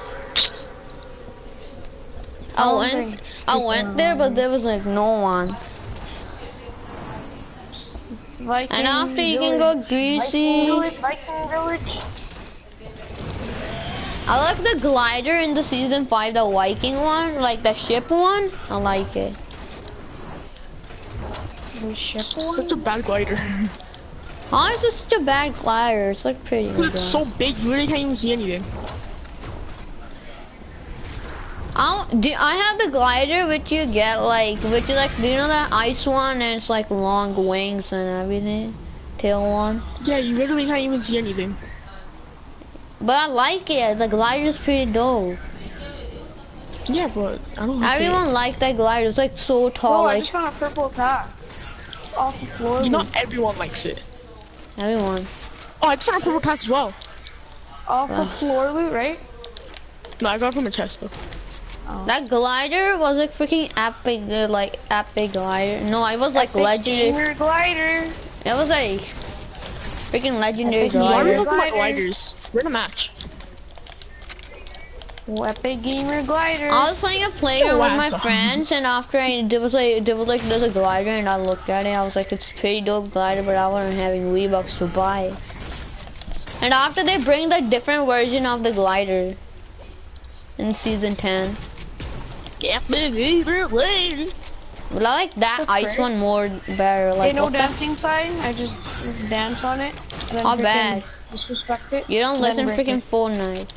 I went there, but there was like no one. It's Viking And after you can village. go greasy. Viking village. I like the glider in the season 5, the Viking one, like the ship one. I like it. The ship Such a one? bad glider. How is it such a bad glider? It's like pretty Dude, good. it's so big, you literally can't even see anything. I have the glider which you get like, which is like, do you know that ice one and it's like long wings and everything? Tail one. Yeah, you literally can't even see anything. But I like it. The glider is pretty dope. Yeah, but I don't like Everyone like that glider. It's like so tall. Oh, I Like just found a purple attack. Off the floor. it. Not everyone likes it. everyone. Oh, I just found a purple pack as well. Off the floor loot, right? No, I got it from a chest though. Oh. That glider was like freaking epic, like epic glider. No, it was like Epic legendary. Gamer glider. It was like freaking legendary Epic Why are we glider. talking about gliders? We're in a match. Epic Gamer glider. I was playing a playground with my Wow. friends, and after there was like there's a glider, and I looked at it. I was like, it's pretty dope glider, but I wasn't having V-Bucks to buy it. And after they bring the different version of the glider in season 10. Epic glider. But I like that That's ice great. one more better. Like Hey, no what the- dancing sign. I just dance on it. and then How freaking bad? Disrespect it. You don't and then listen break freaking it. Fortnite.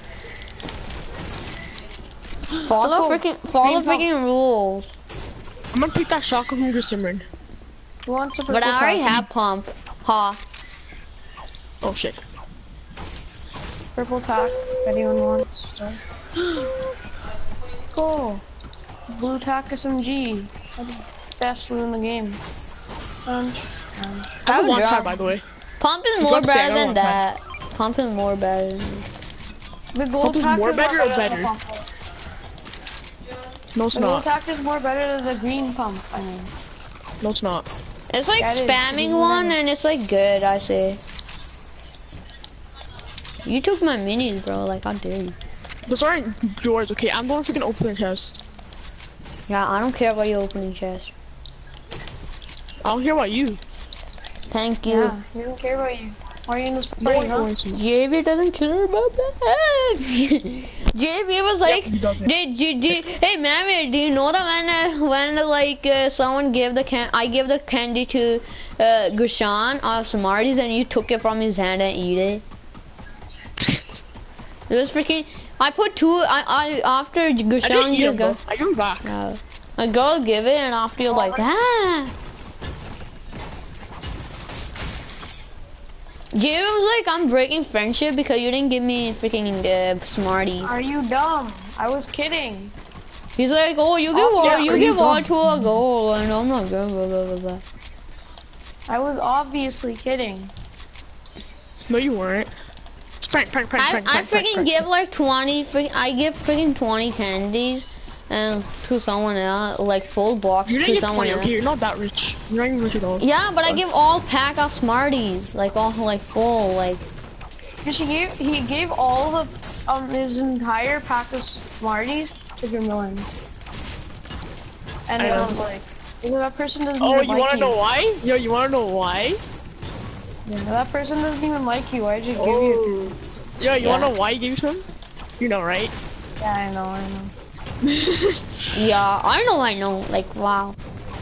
Follow Cool. follow Green freaking rules. I'm gonna pick that shotgun from Simran. Who wants a But I purple already tack? have pump. Ha. Oh shit. Purple tack. If anyone wants. Cool. Blue tack SMG. Best loot in the game. That's I a would one drop- shot, by the way. Pump is You more gotta say, I better don't than want that. Pump is more better. The gold Pump is tack more is better or than the better? pump. No, it's The gold not. tack is more better than the green pump. I mean. No, it's not. It's like Yeah, it is. spamming It's one, better. and it's like good. I say. You took my minis, bro. Like, how dare you? Those aren't yours, okay? I'm going to freaking open the chest. Yeah, I don't care about your opening chest. I don't care about you. Thank you. Yeah. You don't care about you. Why are you in this No party, one huh? wants to. JB doesn't care about that. JB was like, he doesn't. hey man, do you know that when like someone gave the I gave the candy to Gushan of Smarties, and you took it from his hand and eat it? It was freaking. I put two. I after I didn't Gushan eat gave them, bro. I give them back. a girl give it, and after you're like JB was like, I'm breaking friendship because you didn't give me freaking Smarties. Are you dumb? I was kidding. He's like, oh, you give Oh, all, yeah, you are give you all dumb? to a goal, and I'm not good, blah, blah, blah, blah. I was obviously kidding. No, you weren't. Prank, prank, prank, I prank, prank, freaking prank, give like 20, I give freaking 20 candies, and to someone else, like full box You to didn't get someone 20, else. okay? You're not that rich. You're not even rich at all. Yeah, but I give all pack of Smarties, like all like full, like. Cause he gave all the his entire pack of Smarties to Vermillion. And I I know. was like, that person doesn't Oh, even you like wanna know why? Yo, you wanna know why? Yeah, that person doesn't even like you. Why'd you give you? Oh. Yo, you wanna Yeah. know why you gave it to him? You know, right? Yeah, I know. Yeah, I know, like wow.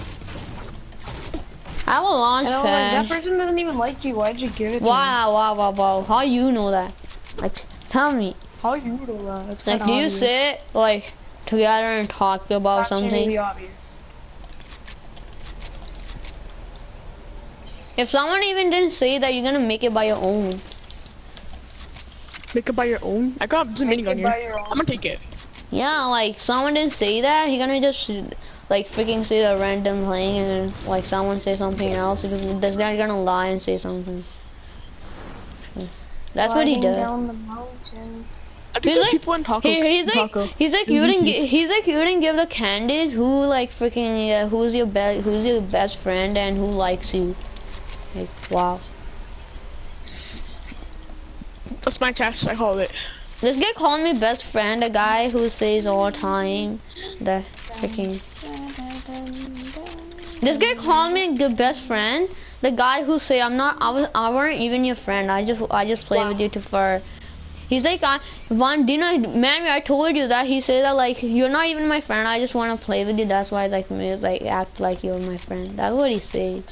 I have a launch And I was like, that pad. person doesn't even like you. Why'd you give it to him? Wow. How you know that? Like, tell me. How you do that? It's Like, kinda do you obvious. sit like together and talk about It's actually something? really obvious. If someone even didn't say that, you're gonna make it by your own. Make it by your own. I got some Make minigun it by here. your own. I'm gonna take it. Yeah, like someone didn't say that, you're gonna just like freaking say the random thing, and like someone say something else. Because this guy's gonna lie and say something. That's what he Sliding does. down the mountain. I think He's there's like, people in Taco. he's Taco. like, he's like, you didn't, he's like, you didn't give the candies. Who like freaking, who's your best friend, and who likes you? Like, wow. That's my test. I called it. This guy called me best friend, a guy who says all the time the freaking. This guy called me the best friend, the guy who say I weren't even your friend. I just play with you for. He's like, man, I told you that. He said that like you're not even my friend. I just want to play with you. That's why like act like you're my friend. That's what he said.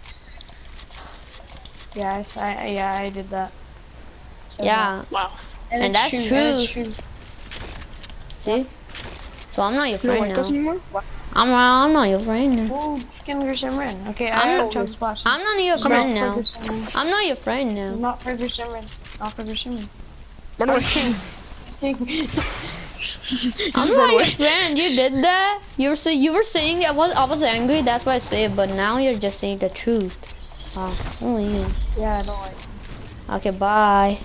Yes, I did that. So Yeah, Wow. and it's that's and true. it's see. So I'm not your You don't friend like us now. anymore? I'm not your friend now. Oh, chicken Simran. Okay, I'm I have not- Chug Splash. I'm not your Come friend Not now. for Simran. I'm not your friend now. Not for Simran. Not for Simran. Run away. I'm not your friend. You did that. You were saying I was angry. That's why I say it. But now you're just saying the truth. Wow. Only you. Yeah, I don't like. Okay. Bye.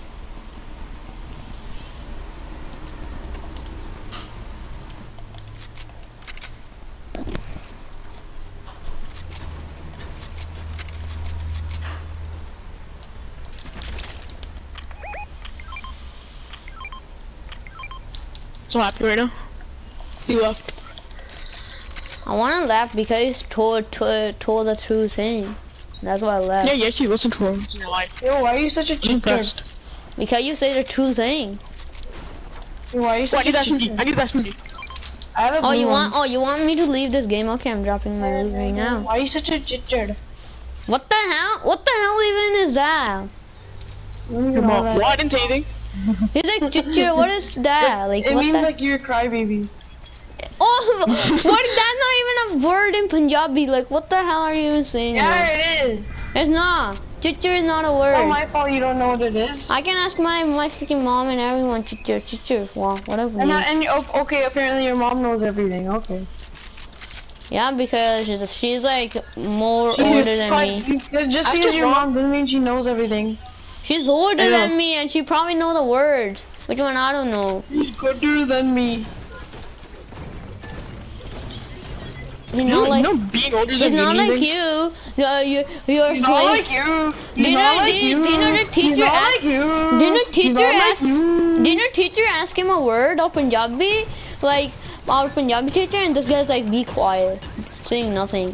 So happy right now. He left. I wanna laugh because he told the true thing. That's why I left. Yeah, you actually listen to him in your life. Yo, why are you such a I'm cheater? impressed. Because you say the true thing. Yo, why are you Oh, I such need a that SMG. cheater? I need that SMG. I have a Oh, blue you one. want me to leave this game? Okay, I'm dropping my loot right now. Why are you such a cheater? What the hell? What the hell even is that? Your mom. Well, I didn't say anything. He's like, "Chichir, what is that? Like, It what means the? like you're a crybaby. Oh, what? That's not even a word in Punjabi. Like, what the hell are you even saying? Yeah, now? it is. It's not. Chichir is not a It's word. not my fault you don't know what it is. I can ask my freaking mom and everyone. Chichir. Wow, whatever. Okay, apparently your mom knows everything. Okay. Yeah, because she's like more older than me. Just Ask because your your mom. mom doesn't mean she knows everything. She's older I know. than me, and she probably know the words. Which one I don't know. She's gooder than me. You know, like being older it's than not me. like you. You're He's not like you. He's not like you. Didn't the He's teacher not ask? like you. Didn't the He's teacher not like ask? you. Didn't the teacher ask him a word of Punjabi? Like our Punjabi teacher, and this guy's like, be quiet, saying nothing.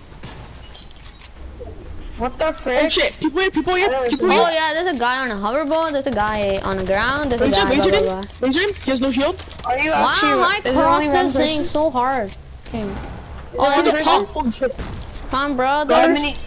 What the Oh frick? shit! People here! People here! People Oh here! yeah, there's a guy on a hoverboard. There's a guy on the ground. There's a guy. Laser Blah, him! blah, blah. Laser him! He has no shield. Are you actually? Wow, I is there crossed only one this thing person? so hard. Okay. Oh, one that's a person? pop. Holy shit! Come on, bro. How There's, many?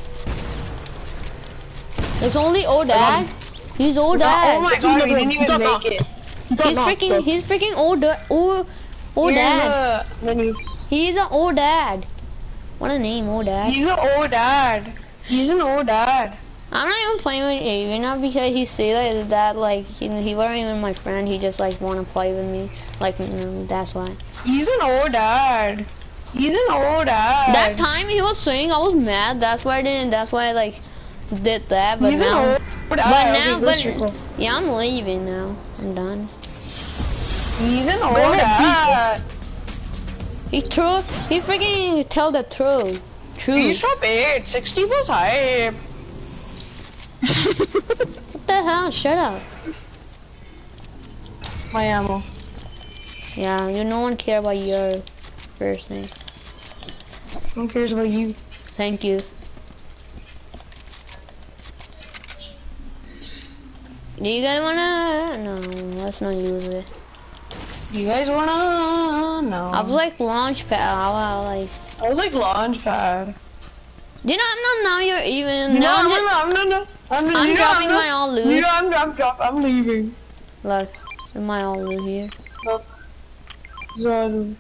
it's only Odad. He's Oh Odad. my god, we didn't even make it. He's freaking Odad. Odad. Menu. He's an Odad. What a name, Odad. He's an old dad. He's an old dad. I'm not even playing with Aven now because he said that like he wasn't even my friend. He just like want to play with me. Like that's why. He's an old dad. He's an old dad. That time he was saying I was mad. That's why I didn't. That's why I like did that. But He's now, an old but dad. now, Okay, go circle. yeah, I'm leaving now. I'm done. He's an old dad. He freaking tell the truth. He's True. top 8. 60 was hype. What the hell? Shut up. My ammo. Yeah, no one care about your first thing. Who cares about you? Thank you. Do you guys wanna? No, let's not use it. You guys wanna? No. I was like launch pad. I I was like launch pad. you know, I'm not now. You're even. You know, Now I'm I'm dropping my all loot. You know, I'm leaving. Look, my all loot here. So,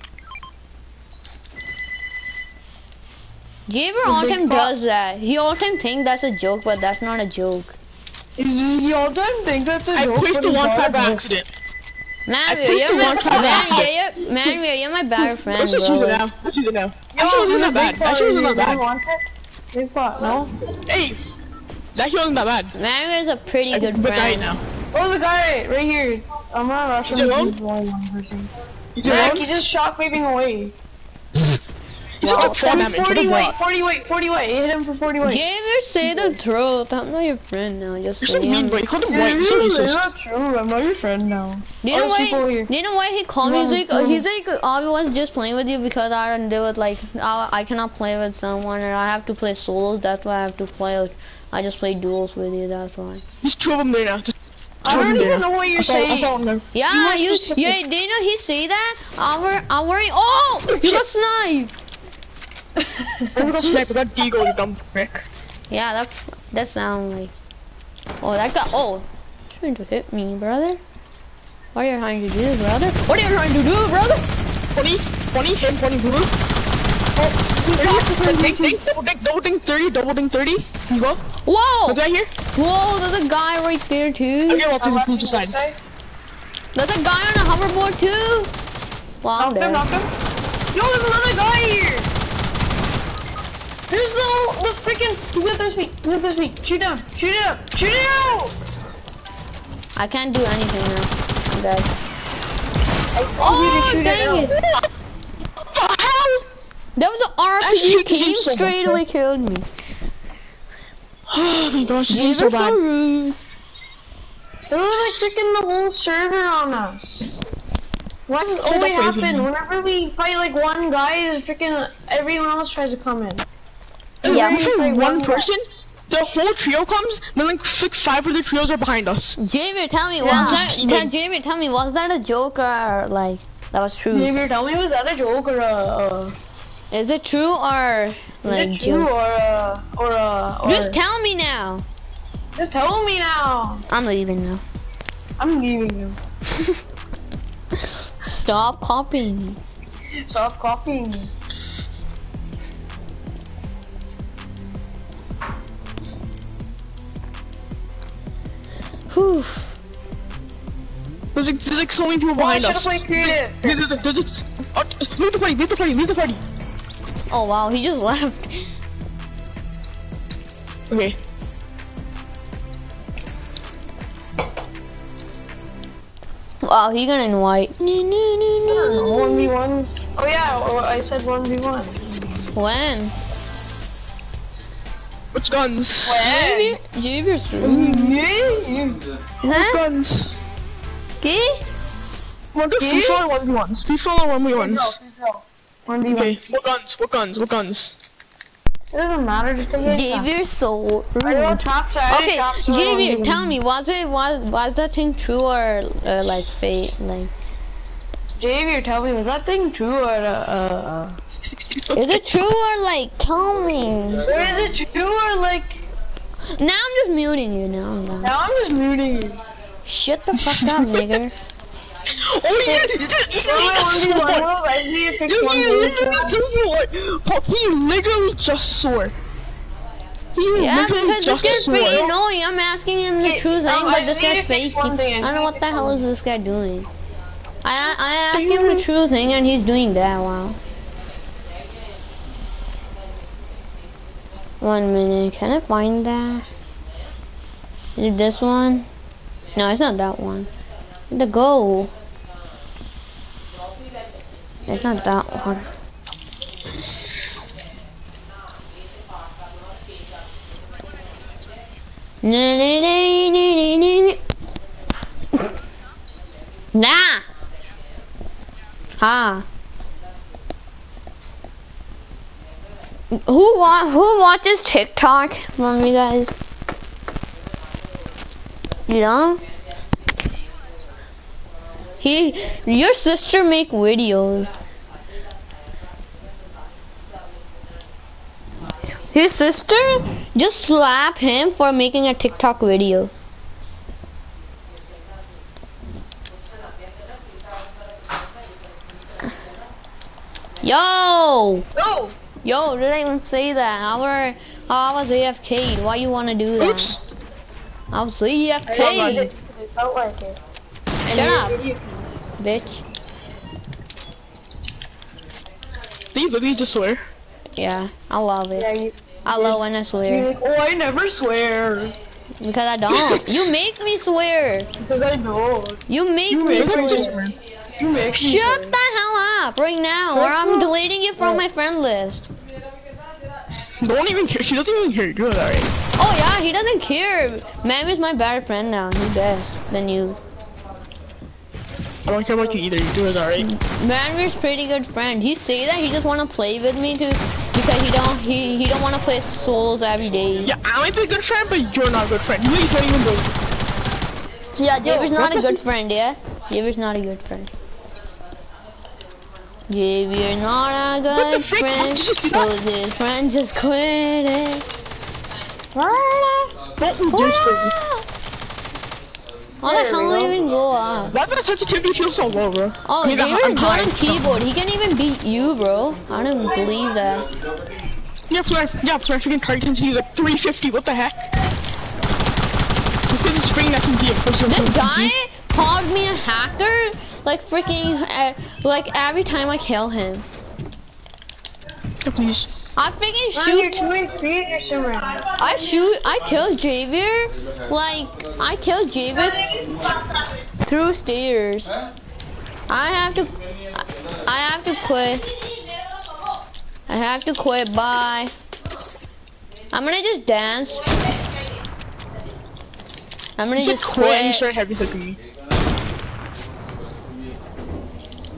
Do you ever all time does that? He all time think that's a joke, but that's not a joke. you all time think that's a I joke. placed but the it's launch not pad a by joke. accident. Man, placed the launch pad by accident. you're my better friend, Let's just use it bro. now. Let's use it now. Yo, Actually, it there's wasn't a that bad. big pot Actually, it here. wasn't that You bad. want it? Big pot, no? Hey, that actually wasn't that bad. Man, is a pretty good But right friend. now. Oh, the guy right here. I'm gonna rush him. Is it alone? He's only one person. He's Mac, alone. he just shot waving away. He's got 4 damage. What 40 a weight, bot. 40 weight, 40 weight. Hit him for 40 weight. Javier, say the truth. I'm not your friend now. Just You're so saying. mean, bro. You called him You're white. You're so really racist. not true. I'm not your friend now. Do you know Oh, people why? here. Do you know why he called me? He's like, I was just playing with you because I don't do it. Like, I cannot play with someone, and I have to play solos. That's why I have to play. I just play duels with you. That's why. There's 2 of them there now. Just I don't even know what you're I saying. saw him there. Yeah, You want to- do you know he say that? I'm worrying. Oh, you got sniped. I got sniped. I got deagle, you dumb prick. Yeah, that sound like. Oh, that guy. Oh, trying to hit me, brother. What are you trying to do, brother? What are you trying to do, brother? 20, him, 20 blue. Double ding 30, double ding 30. You go. Whoa! Look right here. Whoa, there's a guy right there too. Okay, well, please move to side. There's a guy on a hoverboard too. Well, I'm Knocked him, dead. knocked him. Yo, there's another guy here. There's the freaking. He's at this feet. He's at this feet. Shoot him. Shoot him. Shoot him. I can't do anything now. I'm dead. Oh, Oh, dang it! What the hell? That was an Actually, RPG team so straight away killed me. Oh my gosh, this You game's so were bad. so rude. It was like freaking the whole server on us. Why does it always happen? Whenever we fight like one guy, freaking everyone else tries to come in. Yeah, Whenever we you fight fight one guy- person, the whole trio comes, then like 5 other trios are behind us. Javier, tell me, Yeah. Javier, tell me, was that a joke or like that was true? Xavier, tell me, was that a joke or a Is it true or like is it true joke? or Just tell me now. just tell me now. I'm leaving now. I'm leaving you. Stop copying me. Stop copying me. Whew. There's like so many people behind I us. should've played creative. Leave the party, leave the party, leave the party. Oh wow, he just left. Okay. Wow, he gonna invite. 1v1s. Oh yeah, I said 1v1. When? Which guns? Javier's Huh? Guns. Okay? Want to FIFA or 1v1s? FIFA or 1v1s? 1v1. Okay, what guns? What guns? What guns? It doesn't matter, just take it. Javier's so I go rude. top side. Okay, top side, Javier, 1v1. tell me, was that thing true or like fake? Like, Javier, tell me, was that thing true or is it true or like? Tell me. or is it true or like? Now I'm just muting you. Now I'm done. Now I'm just muting you. Shut the fuck up, nigger. Oh yeah, you just sword. I see you pick Dude, one he dude. literally just sword. He literally just sword. He Yeah, literally because this just guy's pretty sword. annoying. I'm asking him the Hey, true thing, I but this just need guy's to fix fake. one thing. I don't know what the hell is this guy doing. I asked him the true thing and he's doing that. Wow. 1 minute. Can I find that? Is it this one? No, it's not that one. The go. It's not that one. Nah. Ha. Who watches TikTok from you guys? You know? Your sister make videos. His sister just slap him for making a TikTok video. Yo! No. Yo, didn't even say that. I was AFK'd. Why you wanna do that? Oops. I was I don't like AFK'd. it. I felt like it. Shut up, bitch. Did you literally just swear? Yeah, I love it. Yeah, I love when I you're swear. like, oh, I never swear. Because I don't. You make me swear. Because I know. You make You me make swear. me swear. You make me Shut swear. the hell up right now, or I'm deleting you from my friend list. Don't even care. She doesn't even care. You're alright. Oh yeah, he doesn't care. Man is my better friend now. He's best than you. I don't care about you either. You're doing alright. Manmir's pretty good friend. He say that he just wanna play with me too, because he don't wanna play solos every day. Yeah, I might be a good friend, but you're not a good friend. You really don't even know. Yeah, Javier's not a what good the- friend. Yeah, Javier's not a good friend. Javier's not a What the good frick? How friend. did you just do that? Cause his friend just quit it. Don't do this for me. How the hell do you even go up? Why did the sensitivity feel so low, bro? Oh, I mean, Javier's I'm good high. on keyboard. He can even beat you, bro. I don't believe that. Yeah, for my freaking target intensity is like 350. What the heck? This guy's spring that can be This guy called me a hacker, like freaking, like every time I kill him. Please. I freaking Man, you're shoot. doing creative shimmer. I killed Javier. Like, I killed Javier through stairs. I have to quit. I have to quit, bye. I'm gonna just dance. I'm gonna just quit and quit. start heavy clicking me.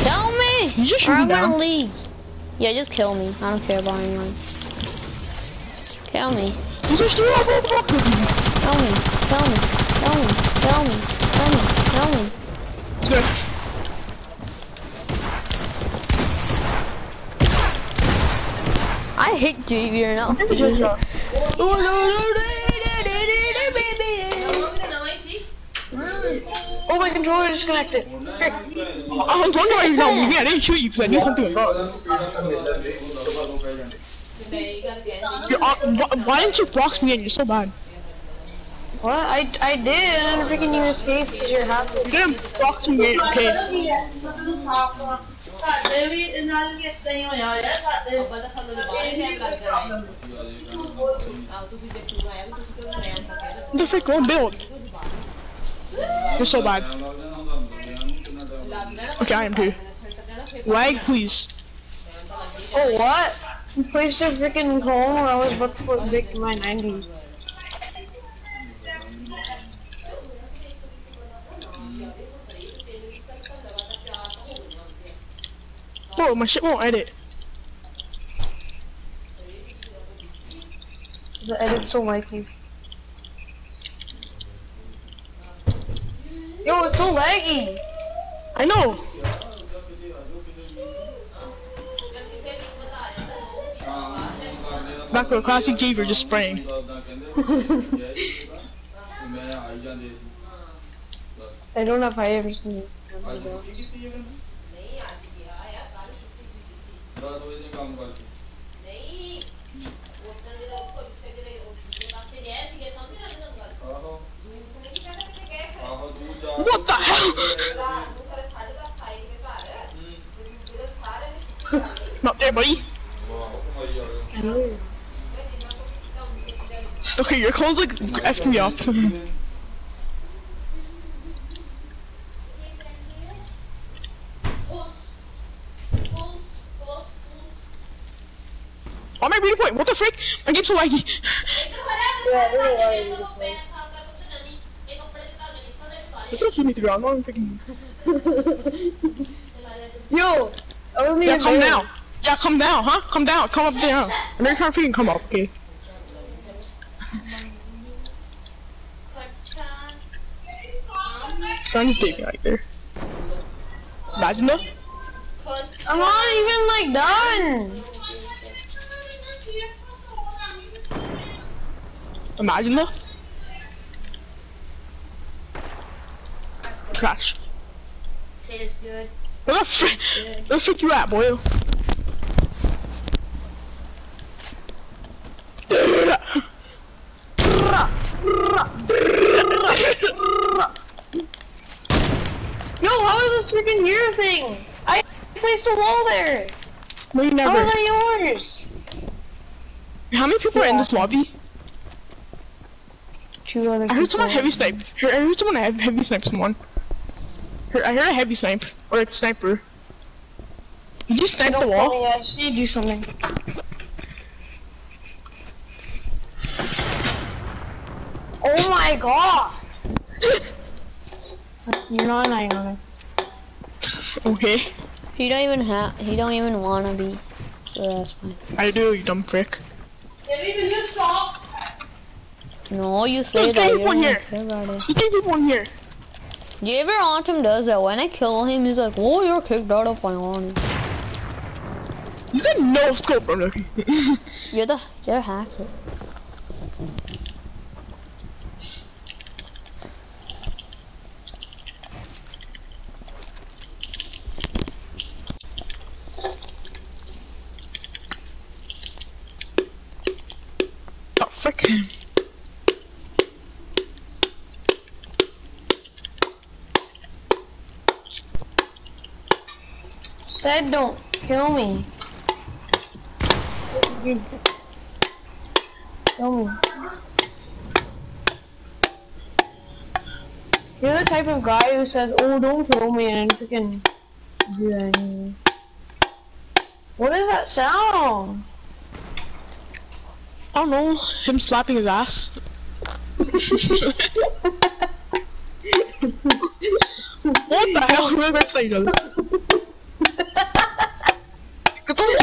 Kill me! You just Or shoot I'm him gonna down. leave. Yeah, just kill me. I don't care about anyone. Kill me. You just do it. Kill me. Kill me. Kill me. Kill me. Kill me. Kill me. Good. I hate JV now. Oh, my controller disconnected. I was wondering why you're not moving. I didn't shoot you because I knew something was wrong. Why didn't you box me in? You're so bad. What? I did, and then freaking you escaped because you're happy. You didn't box me in. Okay. What the frick? Go and build. You're so bad. Okay, I am too. Lag, please. Oh, what? You placed a freaking home where I was about to put Vic in my 90s. Bro, my shit won't edit. The edit's so laggy. Yo, it's so laggy! I know. Back to a classic Javer just spraying. I don't know if I ever seen it. What the hell? Not there, buddy. Okay, your clone's like effed me up. Oh, my reading point. What the frick? My game's so laggy. It's not me through. I'm not freaking. Yo! I wasn't Yeah, even come there. down. Yeah, come down, huh? Come down. Come up there. I know you can't freaking come up, okay? Sun's digging right there. Imagine that. I'm not even like done! Imagine that. Crash. Tastes good. Where the frick you at, boy? Yo, how is this freaking here thing? I placed a wall there! No, you How never. is that yours? How many people are in this lobby? 2 other I heard someone people. heavy snipe. I heard someone heavy snipe someone. I heard a heavy snipe. Or like a sniper. Did you snipe the Don't wall? tell me, I see you do something. Oh my god! You're not an ionic. Okay. He don't even wanna be. So that's fine. I do, you dumb prick. No, you say There's that. You people in don't here. care about it. You think people in here? Javier Autumn does that. When I kill him, he's like, "Oh, you're kicked out of my army." He's got no scope, bro. You're a hacker. Oh, frick. Said don't kill me. Kill me. You're the type of guy who says, "Oh, don't kill me," and freaking do that anyway. What is that sound? I don't know. Him slapping his ass. What the hell? We're right beside each other.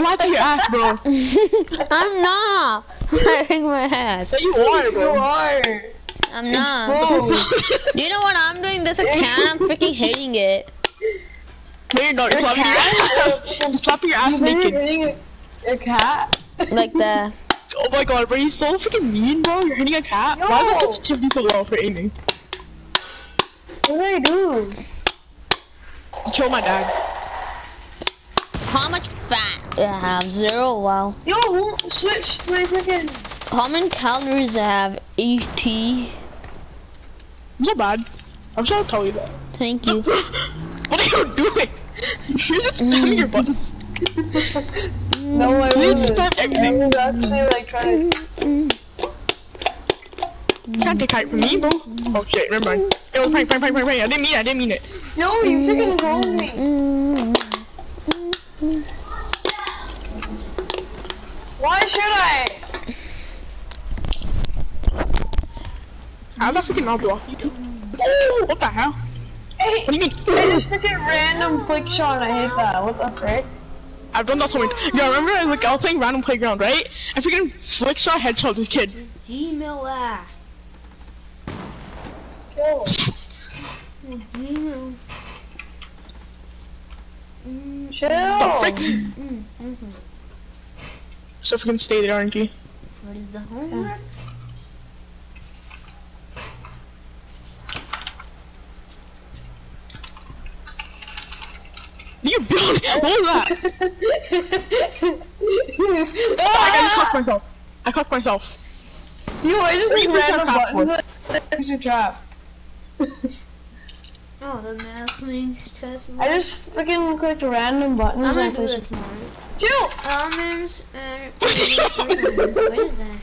wipe your ass, bro. I'm not wiping my ass. Yeah, you are, bro. You are. I'm not. Bro. Do you know what I'm doing? There's a can. I'm freaking hating it. No, you're not. You're slapping your ass. You're slapping your ass You're naked. hitting a cat. Like that. Oh my god, bro, you're so freaking mean, bro. You're hitting a cat. Why is the No. sensitivity so low for aiming? What did I do? You killed my dad. How much fat do I have? 0. Wow. Yo, switch my freaking. How many calories I have? 80. I'm so bad. I'm just gonna tell you that. Thank you. What are you doing? You're just spamming your buttons. No, I Please wasn't. spam I everything. was actually like trying to. You can't take height from me, bro. Oh shit, never mind. It was prank. I didn't mean it. Yo, you freaking told me. Why should I? How's that freaking not block you? Oh, what the hell? Hey, What do you mean? I just freaking random click shot and I hit that. What the frick? I've done that so many times. Yo, remember I was playing random playground, right? I freaking flick shot headshot this kid. Gmail ass. Yo. Gmail. The Chill. frick? So freaking stay there, aren't you? What is the homework? You build. What was that? Oh, I just cocked myself. I cocked myself. Yo, I just What do you like think random our trap buttons. There's your trap. Oh, the math links test. I just freaking clicked random buttons I'm and gonna I do placed that tomorrow. Chill. Almonds and what is that?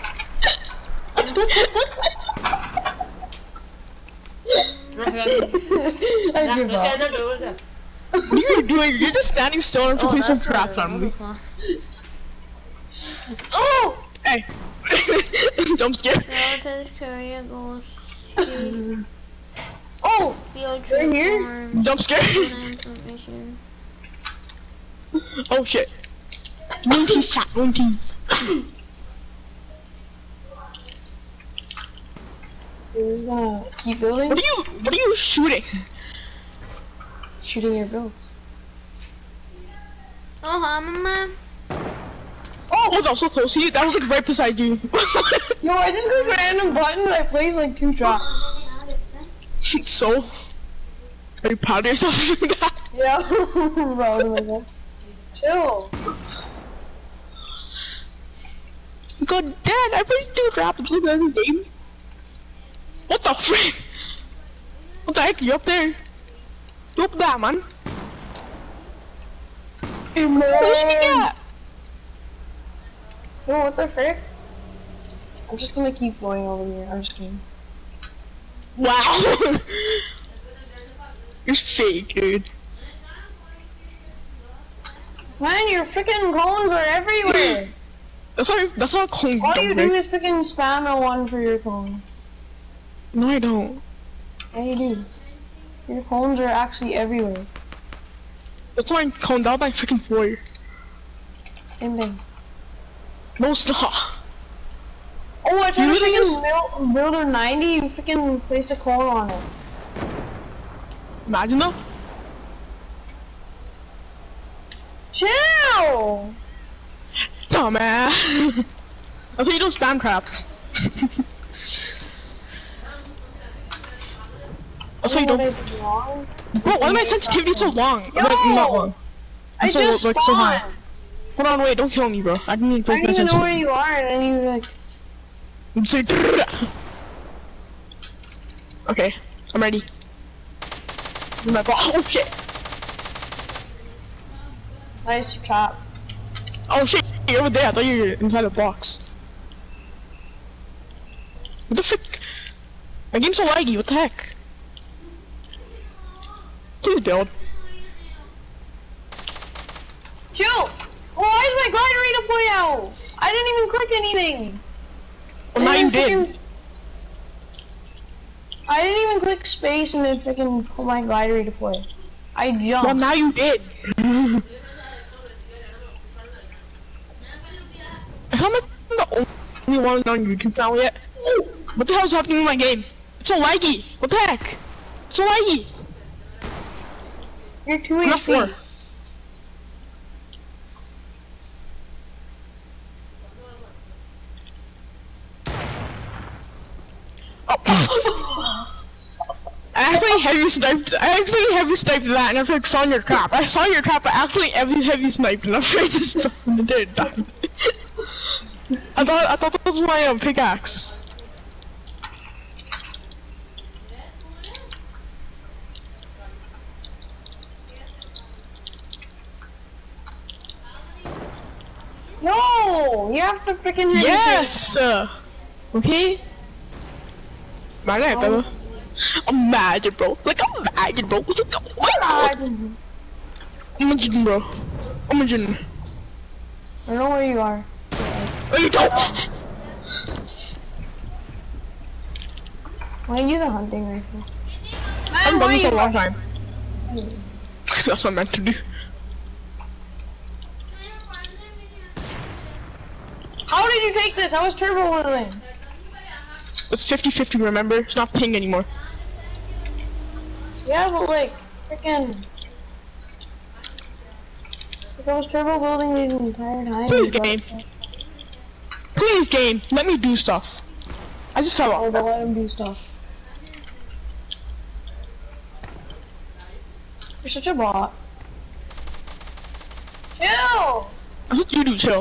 I give up. What are you doing? You're just standing still and putting some crap on me. Oh! Hey. Jump scare. Relatives, career goals, Oh! field Right trip, here? form, Jump scare. information. Oh shit. Winties chat, winties. We're gonna keep building. What are you shooting? Shooting your builds. Oh, hi, mama. Oh, that was so close to you. That was like right beside you. Yo, I just clicked random buttons I placed like 2 drops. So, are you proud of yourself for doing that? Yeah. Bro, oh my god. Chill. God damn, I placed 2 drops in the game. What the frick? What the heck? You up there? You up there, man? Hey, What are you shooting at? Yo, what the frick? I'm just gonna keep going over here. I'm just kidding. Wow. You're fake, dude. Man, your freaking cones are everywhere. That's not calling All you do right? is freaking spam L1 for your cones. No, I don't. Yeah, you do. Your cones are actually everywhere. That's why I'm calling down my freaking 4. Same thing. No, it's not. Oh, I tried You to literally freaking build a 90, you freaking placed a cone on it. Imagine that. Chill! Dumbass. That's why you don't spam traps. That's why you don't. Bro, why is my sensitivity so long? Yo! Like, not long. I So, just like, so high. spawned. Hold on, wait, don't kill me, bro. I didn't even I break my didn't even know where sensitivity. you are, and then you were like, I'm saying. Okay, I'm ready. My ball. Oh shit. nice trap. Oh shit, you're over there. I thought you were inside the box. What the frick? My game's so laggy, what the heck? Please build. Chill! Why is my glider rate deploy out? I didn't even click anything. Well, now you did. I didn't even click space and then freaking pull my glider deploy. I jumped. Well, now you did. only one on YouTube channel yet. Ooh, what the hell's happening in my game? It's so laggy. What the heck? It's so laggy. You're 2 I'm not 4. HP. Oh. I actually heavy sniped that, and I saw your trap. I saw your trap, but actually heavy sniped, and I'm afraid this person did die. I thought that was my pickaxe. No, you have to freaking hit Yes. Okay. My name, brother. Imagine, bro. Like, imagine, bro. Like, oh my god. Imagine, bro. Imagine. I don't know where you are. Oh, you don't. Why use a hunting rifle? I've done this a long time. That's what I meant to do. How did you take this? I was turbo whittling. It's 50-50, remember? It's not ping anymore. Yeah, but like, freaking. If I was turbo building these entire time. Please, game. Please, game. Let me do stuff. I just fell Oh, off. don't let him do stuff. You're such a bot. Chill! That's what you do, chill.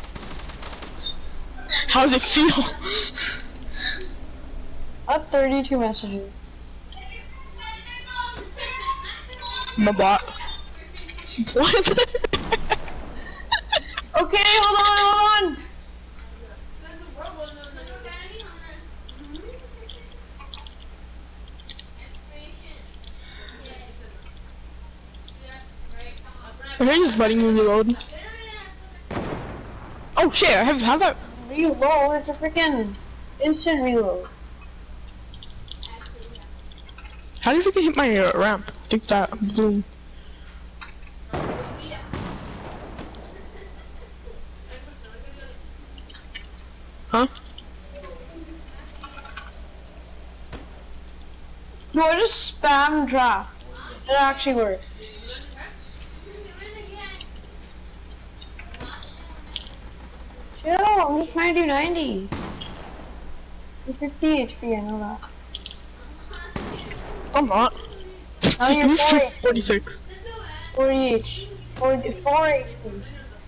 How does it feel? I have 32 messages. My bot. What? Okay, hold on. I think it's letting me reload. Oh shit, I have that. Reload, it's a freaking instant reload. How do you freaking hit my ramp? I think that boom. Huh? No, I just spam draft. It actually works. Chill, I'm just trying to do 90. I'm 50 HP, I know that. I'm not. Now you're 4 HP. 46. 40 HP. 4 HP.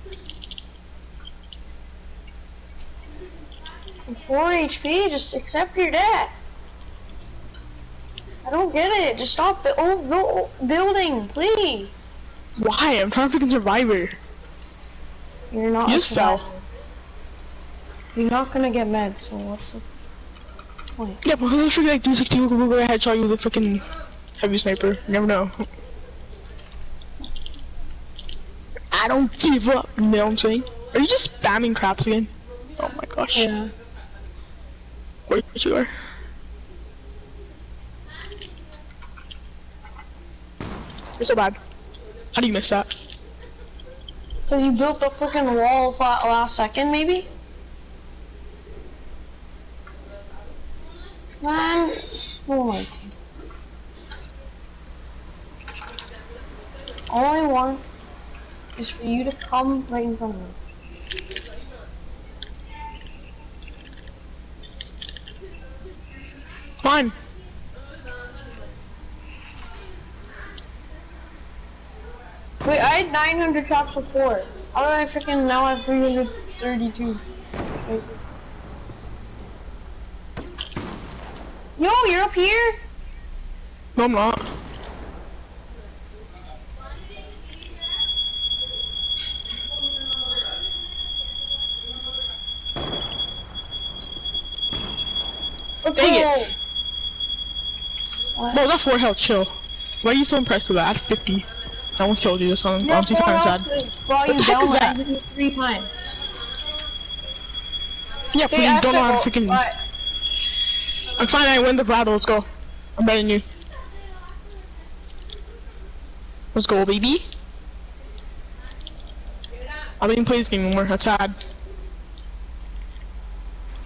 4 HP, just accept your death. I don't get it, just stop building, please. Why? I'm trying to freaking survivor. You're not You a just fell. survivor. You're not gonna get meds, so what's the point? Yeah, but who's freaking like 260 will go ahead shot you with a freaking heavy sniper? You never know. I don't give up, you know what I'm saying? Are you just spamming craps again? Oh my gosh. Yeah. Where you are? You're so bad. How do you miss that? So you built a freaking wall last second, maybe? Man, oh my god. All I want is for you to come right in front of me. Fine. Wait, I had 900 traps before. How did I freaking now have 332? Yo, you're up here? No, I'm not. Let's Dang go. it. Bro, that's 4 health, chill. Why are you so impressed with that? That's 50. I almost killed you, this one. You're Honestly, kind of sad. Brought you What the heck down is that? like 3 times. Yeah, but you don't know how to freaking... But I'm fine, I win the battle, let's go. I'm better than you. Let's go, baby. I don't even play this game anymore, that's sad.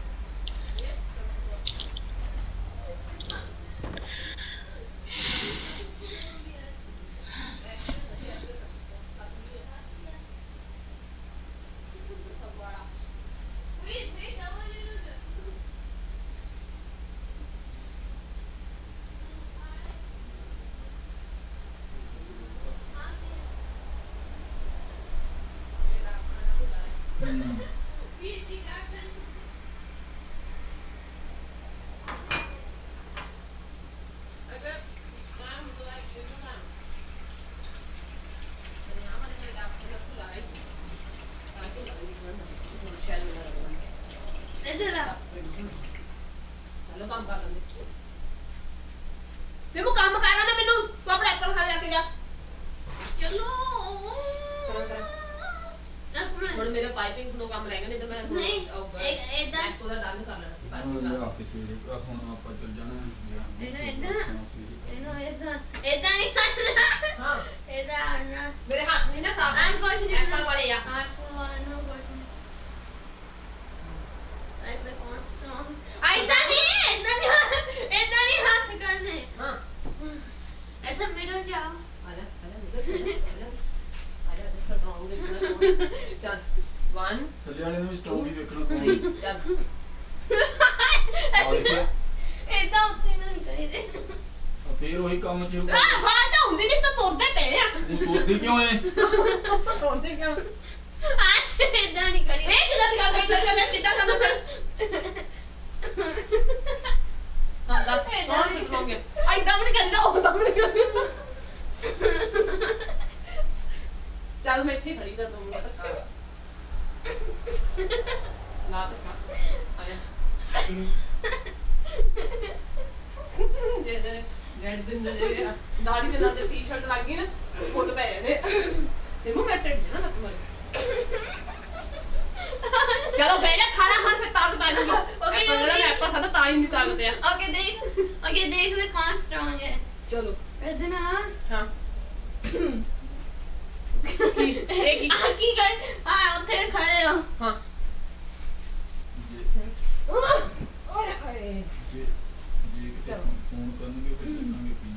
ਹੁਣ ਮੇਰੇ piping ਨੂੰ ਕੰਮ ਰਹਿ ਗਏ ਨਹੀਂ ਤਾਂ ਮੈਂ ਨਹੀਂ ਇਦਾਂ ਉਹਦਾ ਡਨ ਕਰ ਲੈਣਾ ਸੀ ਪਾਈਪਿੰਗ ਲਿਆ ਕੇ ਸਵੇਰੇ ਹੁਣ ਆਪਾਂ ਚੱਲ ਜਾਣਾ ਇਦਾਂ ਨਹੀਂ ਕਰਨਾ ਹਾਂ ਇਦਾਂ ਨਾ ਮੇਰੇ ਹੱਥ ਨਹੀਂ ਨਾ ਸਾਫ I'm going to do Apple ਵਾਲੇ ਆ आपको no button like the strong इतना नहीं हाथ करने ਹਾਂ ऐसा मिडल जाओ ਆ ਜਾ ਦੇਖੋ ਡਰਾਉਂ ਦੇਖਣਾ ਚੱਲ 1 ਥੱਲੇ ਵਾਲੇ ਨੂੰ ਵੀ ਸਟ੍ਰੋਂਗ ਹੀ ਵੇਖਣਾ ਕੌਣ ਚੱਲ ਆ ਦੇਖਿਆ ऐसा उतनी नहीं करी दे ਫੇਰ ਉਹੀ ਕੰਮ ਚ ਆ ਬਾਤ ਤਾਂ ਹੁੰਦੀ ਨਹੀਂ ਤਾਂ ਤੋੜਦੇ ਪਏ ਆ ਤੂੰ ਤੋੜਦੀ ਕਿਉਂ ਏ ਤੋੜਦੇ ਕਿਉਂ ऐसा नहीं करी ਇਹ ਕਿਦਾਂ ਦੀ ਗੱਲ ਕਰ ਮੈਂ ਸਿੱਧਾ ਕਰਨਾ ਫਿਰ ਹਾਂ ਦੱਸ ਕੌਣ ਸਿੱਖੋਗੇ ਐਦਾਂ ਵੀ ਨਹੀਂ ਕਰਦਾ ਉਹ ਤਾਂ ਵੀ ਨਹੀਂ ਕਰਦਾ ਚੱਲ ਮੈਂ ਇੱਥੇ ਖੜੀ ਕਰ ਦੂੰਗਾ ਧੱਕਾ ਲਾ ਧੱਕਾ ਆਇਆ ਜੇ ਰੈਡ ਦਿਨ ਦੇ ਦਾੜੀ ਦੇ ਨਾਲ ਟੀ-ਸ਼ਰਟ ਲੱਗ ਗਈ ਨਾ ਫੁੱਲ ਪੈ ਜਾਣੇ ਤੇ ਮੂੰਹ ਮੈਂ ਟੱਟ ਨਾ ਮਤ ਮਰ ਚਲੋ ਬੈਠਾ ਖਾਣਾ ਖਾਣ ਫਿਰ ਤਾਕਤ ਆ ਜਾਊਗੀ Okay, ਜਿਹੜਾ ਮੈਂ ਆਪਾਂ ਖਾਣਾ ਤਾਂ ਹੀ ਨਹੀਂ ਤਾਕਤ ਆ ओके देख ले कौन स्ट्रांग है ਚਲੋ इतना ਹਾਂ ਕੀ ਇਹ ਕੀ की कर हां उठे खड़े हो ਹਾਂ ਜੇ ਕਿਤੇ ਫੋਨ ਕਰਨਗੇ ਫਿਰ ਚੱਕਾਂਗੇ ਪੀਏ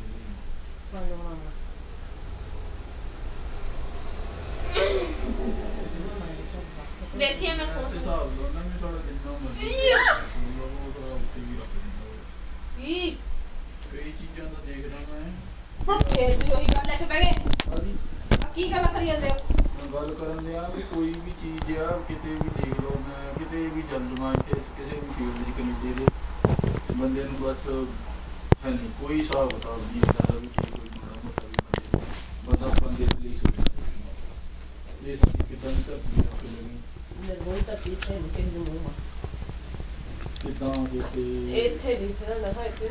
देखिए मैं खुद ਹਿਸਾਬ ਨਾਲ ਨਾ ਵੀ ਸਾਡਾ ਜਿੰਨਾ ਮਰਜ਼ੀ ਉਹ ਤਾਂ ਉੱਤੇ ਵੀ ਰੱਖ ਦਿੰਦਾ ਵਾ। ਕੀ ਕਈ ਚੀਜ਼ਾਂ ਦਾ ਦੇਖਦਾ ਮੈਂ ਫੇਰ ਤੁਸੀਂ ਉਹੀ ਗੱਲ ਲੈ ਕੇ ਬਹਿ ਗਏ ਆਦੀ ਆ ਕੀ ਗੱਲ ਕਰੀ ਜਾਂਦੇ ਹੋ ਗੱਲ ਕਰਨ ਦੇ ਆ ਵੀ ਕੋਈ ਵੀ ਚੀਜ਼ ਆ ਕਿਤੇ ਵੀ ਦੇਖ ਲਓ ਮੈਂ ਕਿਤੇ ਵੀ ਚੱਲ ਜਾਵਾਂ ਇੱਥੇ ਕਿਸੇ ਵੀ ਫੀਲਡ ਦੀ ਕੈਨੇਡਾ ਦੇ ਬੰਦੇ ਨੂੰ ਬਸ ਹੈ ਨਹੀਂ ਕੋਈ ਹਿਸਾਬ ਕਿਤਾਬ ਨਹੀਂ ਇਹਦਾ ਦਾ ਵੀ ਕੀ ਕੋਈ ਮਾੜਾ ਮੋਟਾ ਵੀ ਬੰਦਾ ਬੰਦੇ ਲਈ ਸੋਚਦਾ ਇਹ ਸਾਡੀ ਕਿਦਾਂ ਦੀ ਧਰਤੀ ਆ ਕੇ ਲੱਗੀ ਮੇਰੇ ਮੂੰਹ ਤਾਂ ਪੀਛੇ ਨਹੀਂ ਕਿਸੇ ਦੇ ਮੂੰਹ ਕਿਦਾਂ ਕਿਤੇ ਇੱਥੇ ਨਹੀਂ ਸਿਰ ਲਗਾ ਇੱਥੇ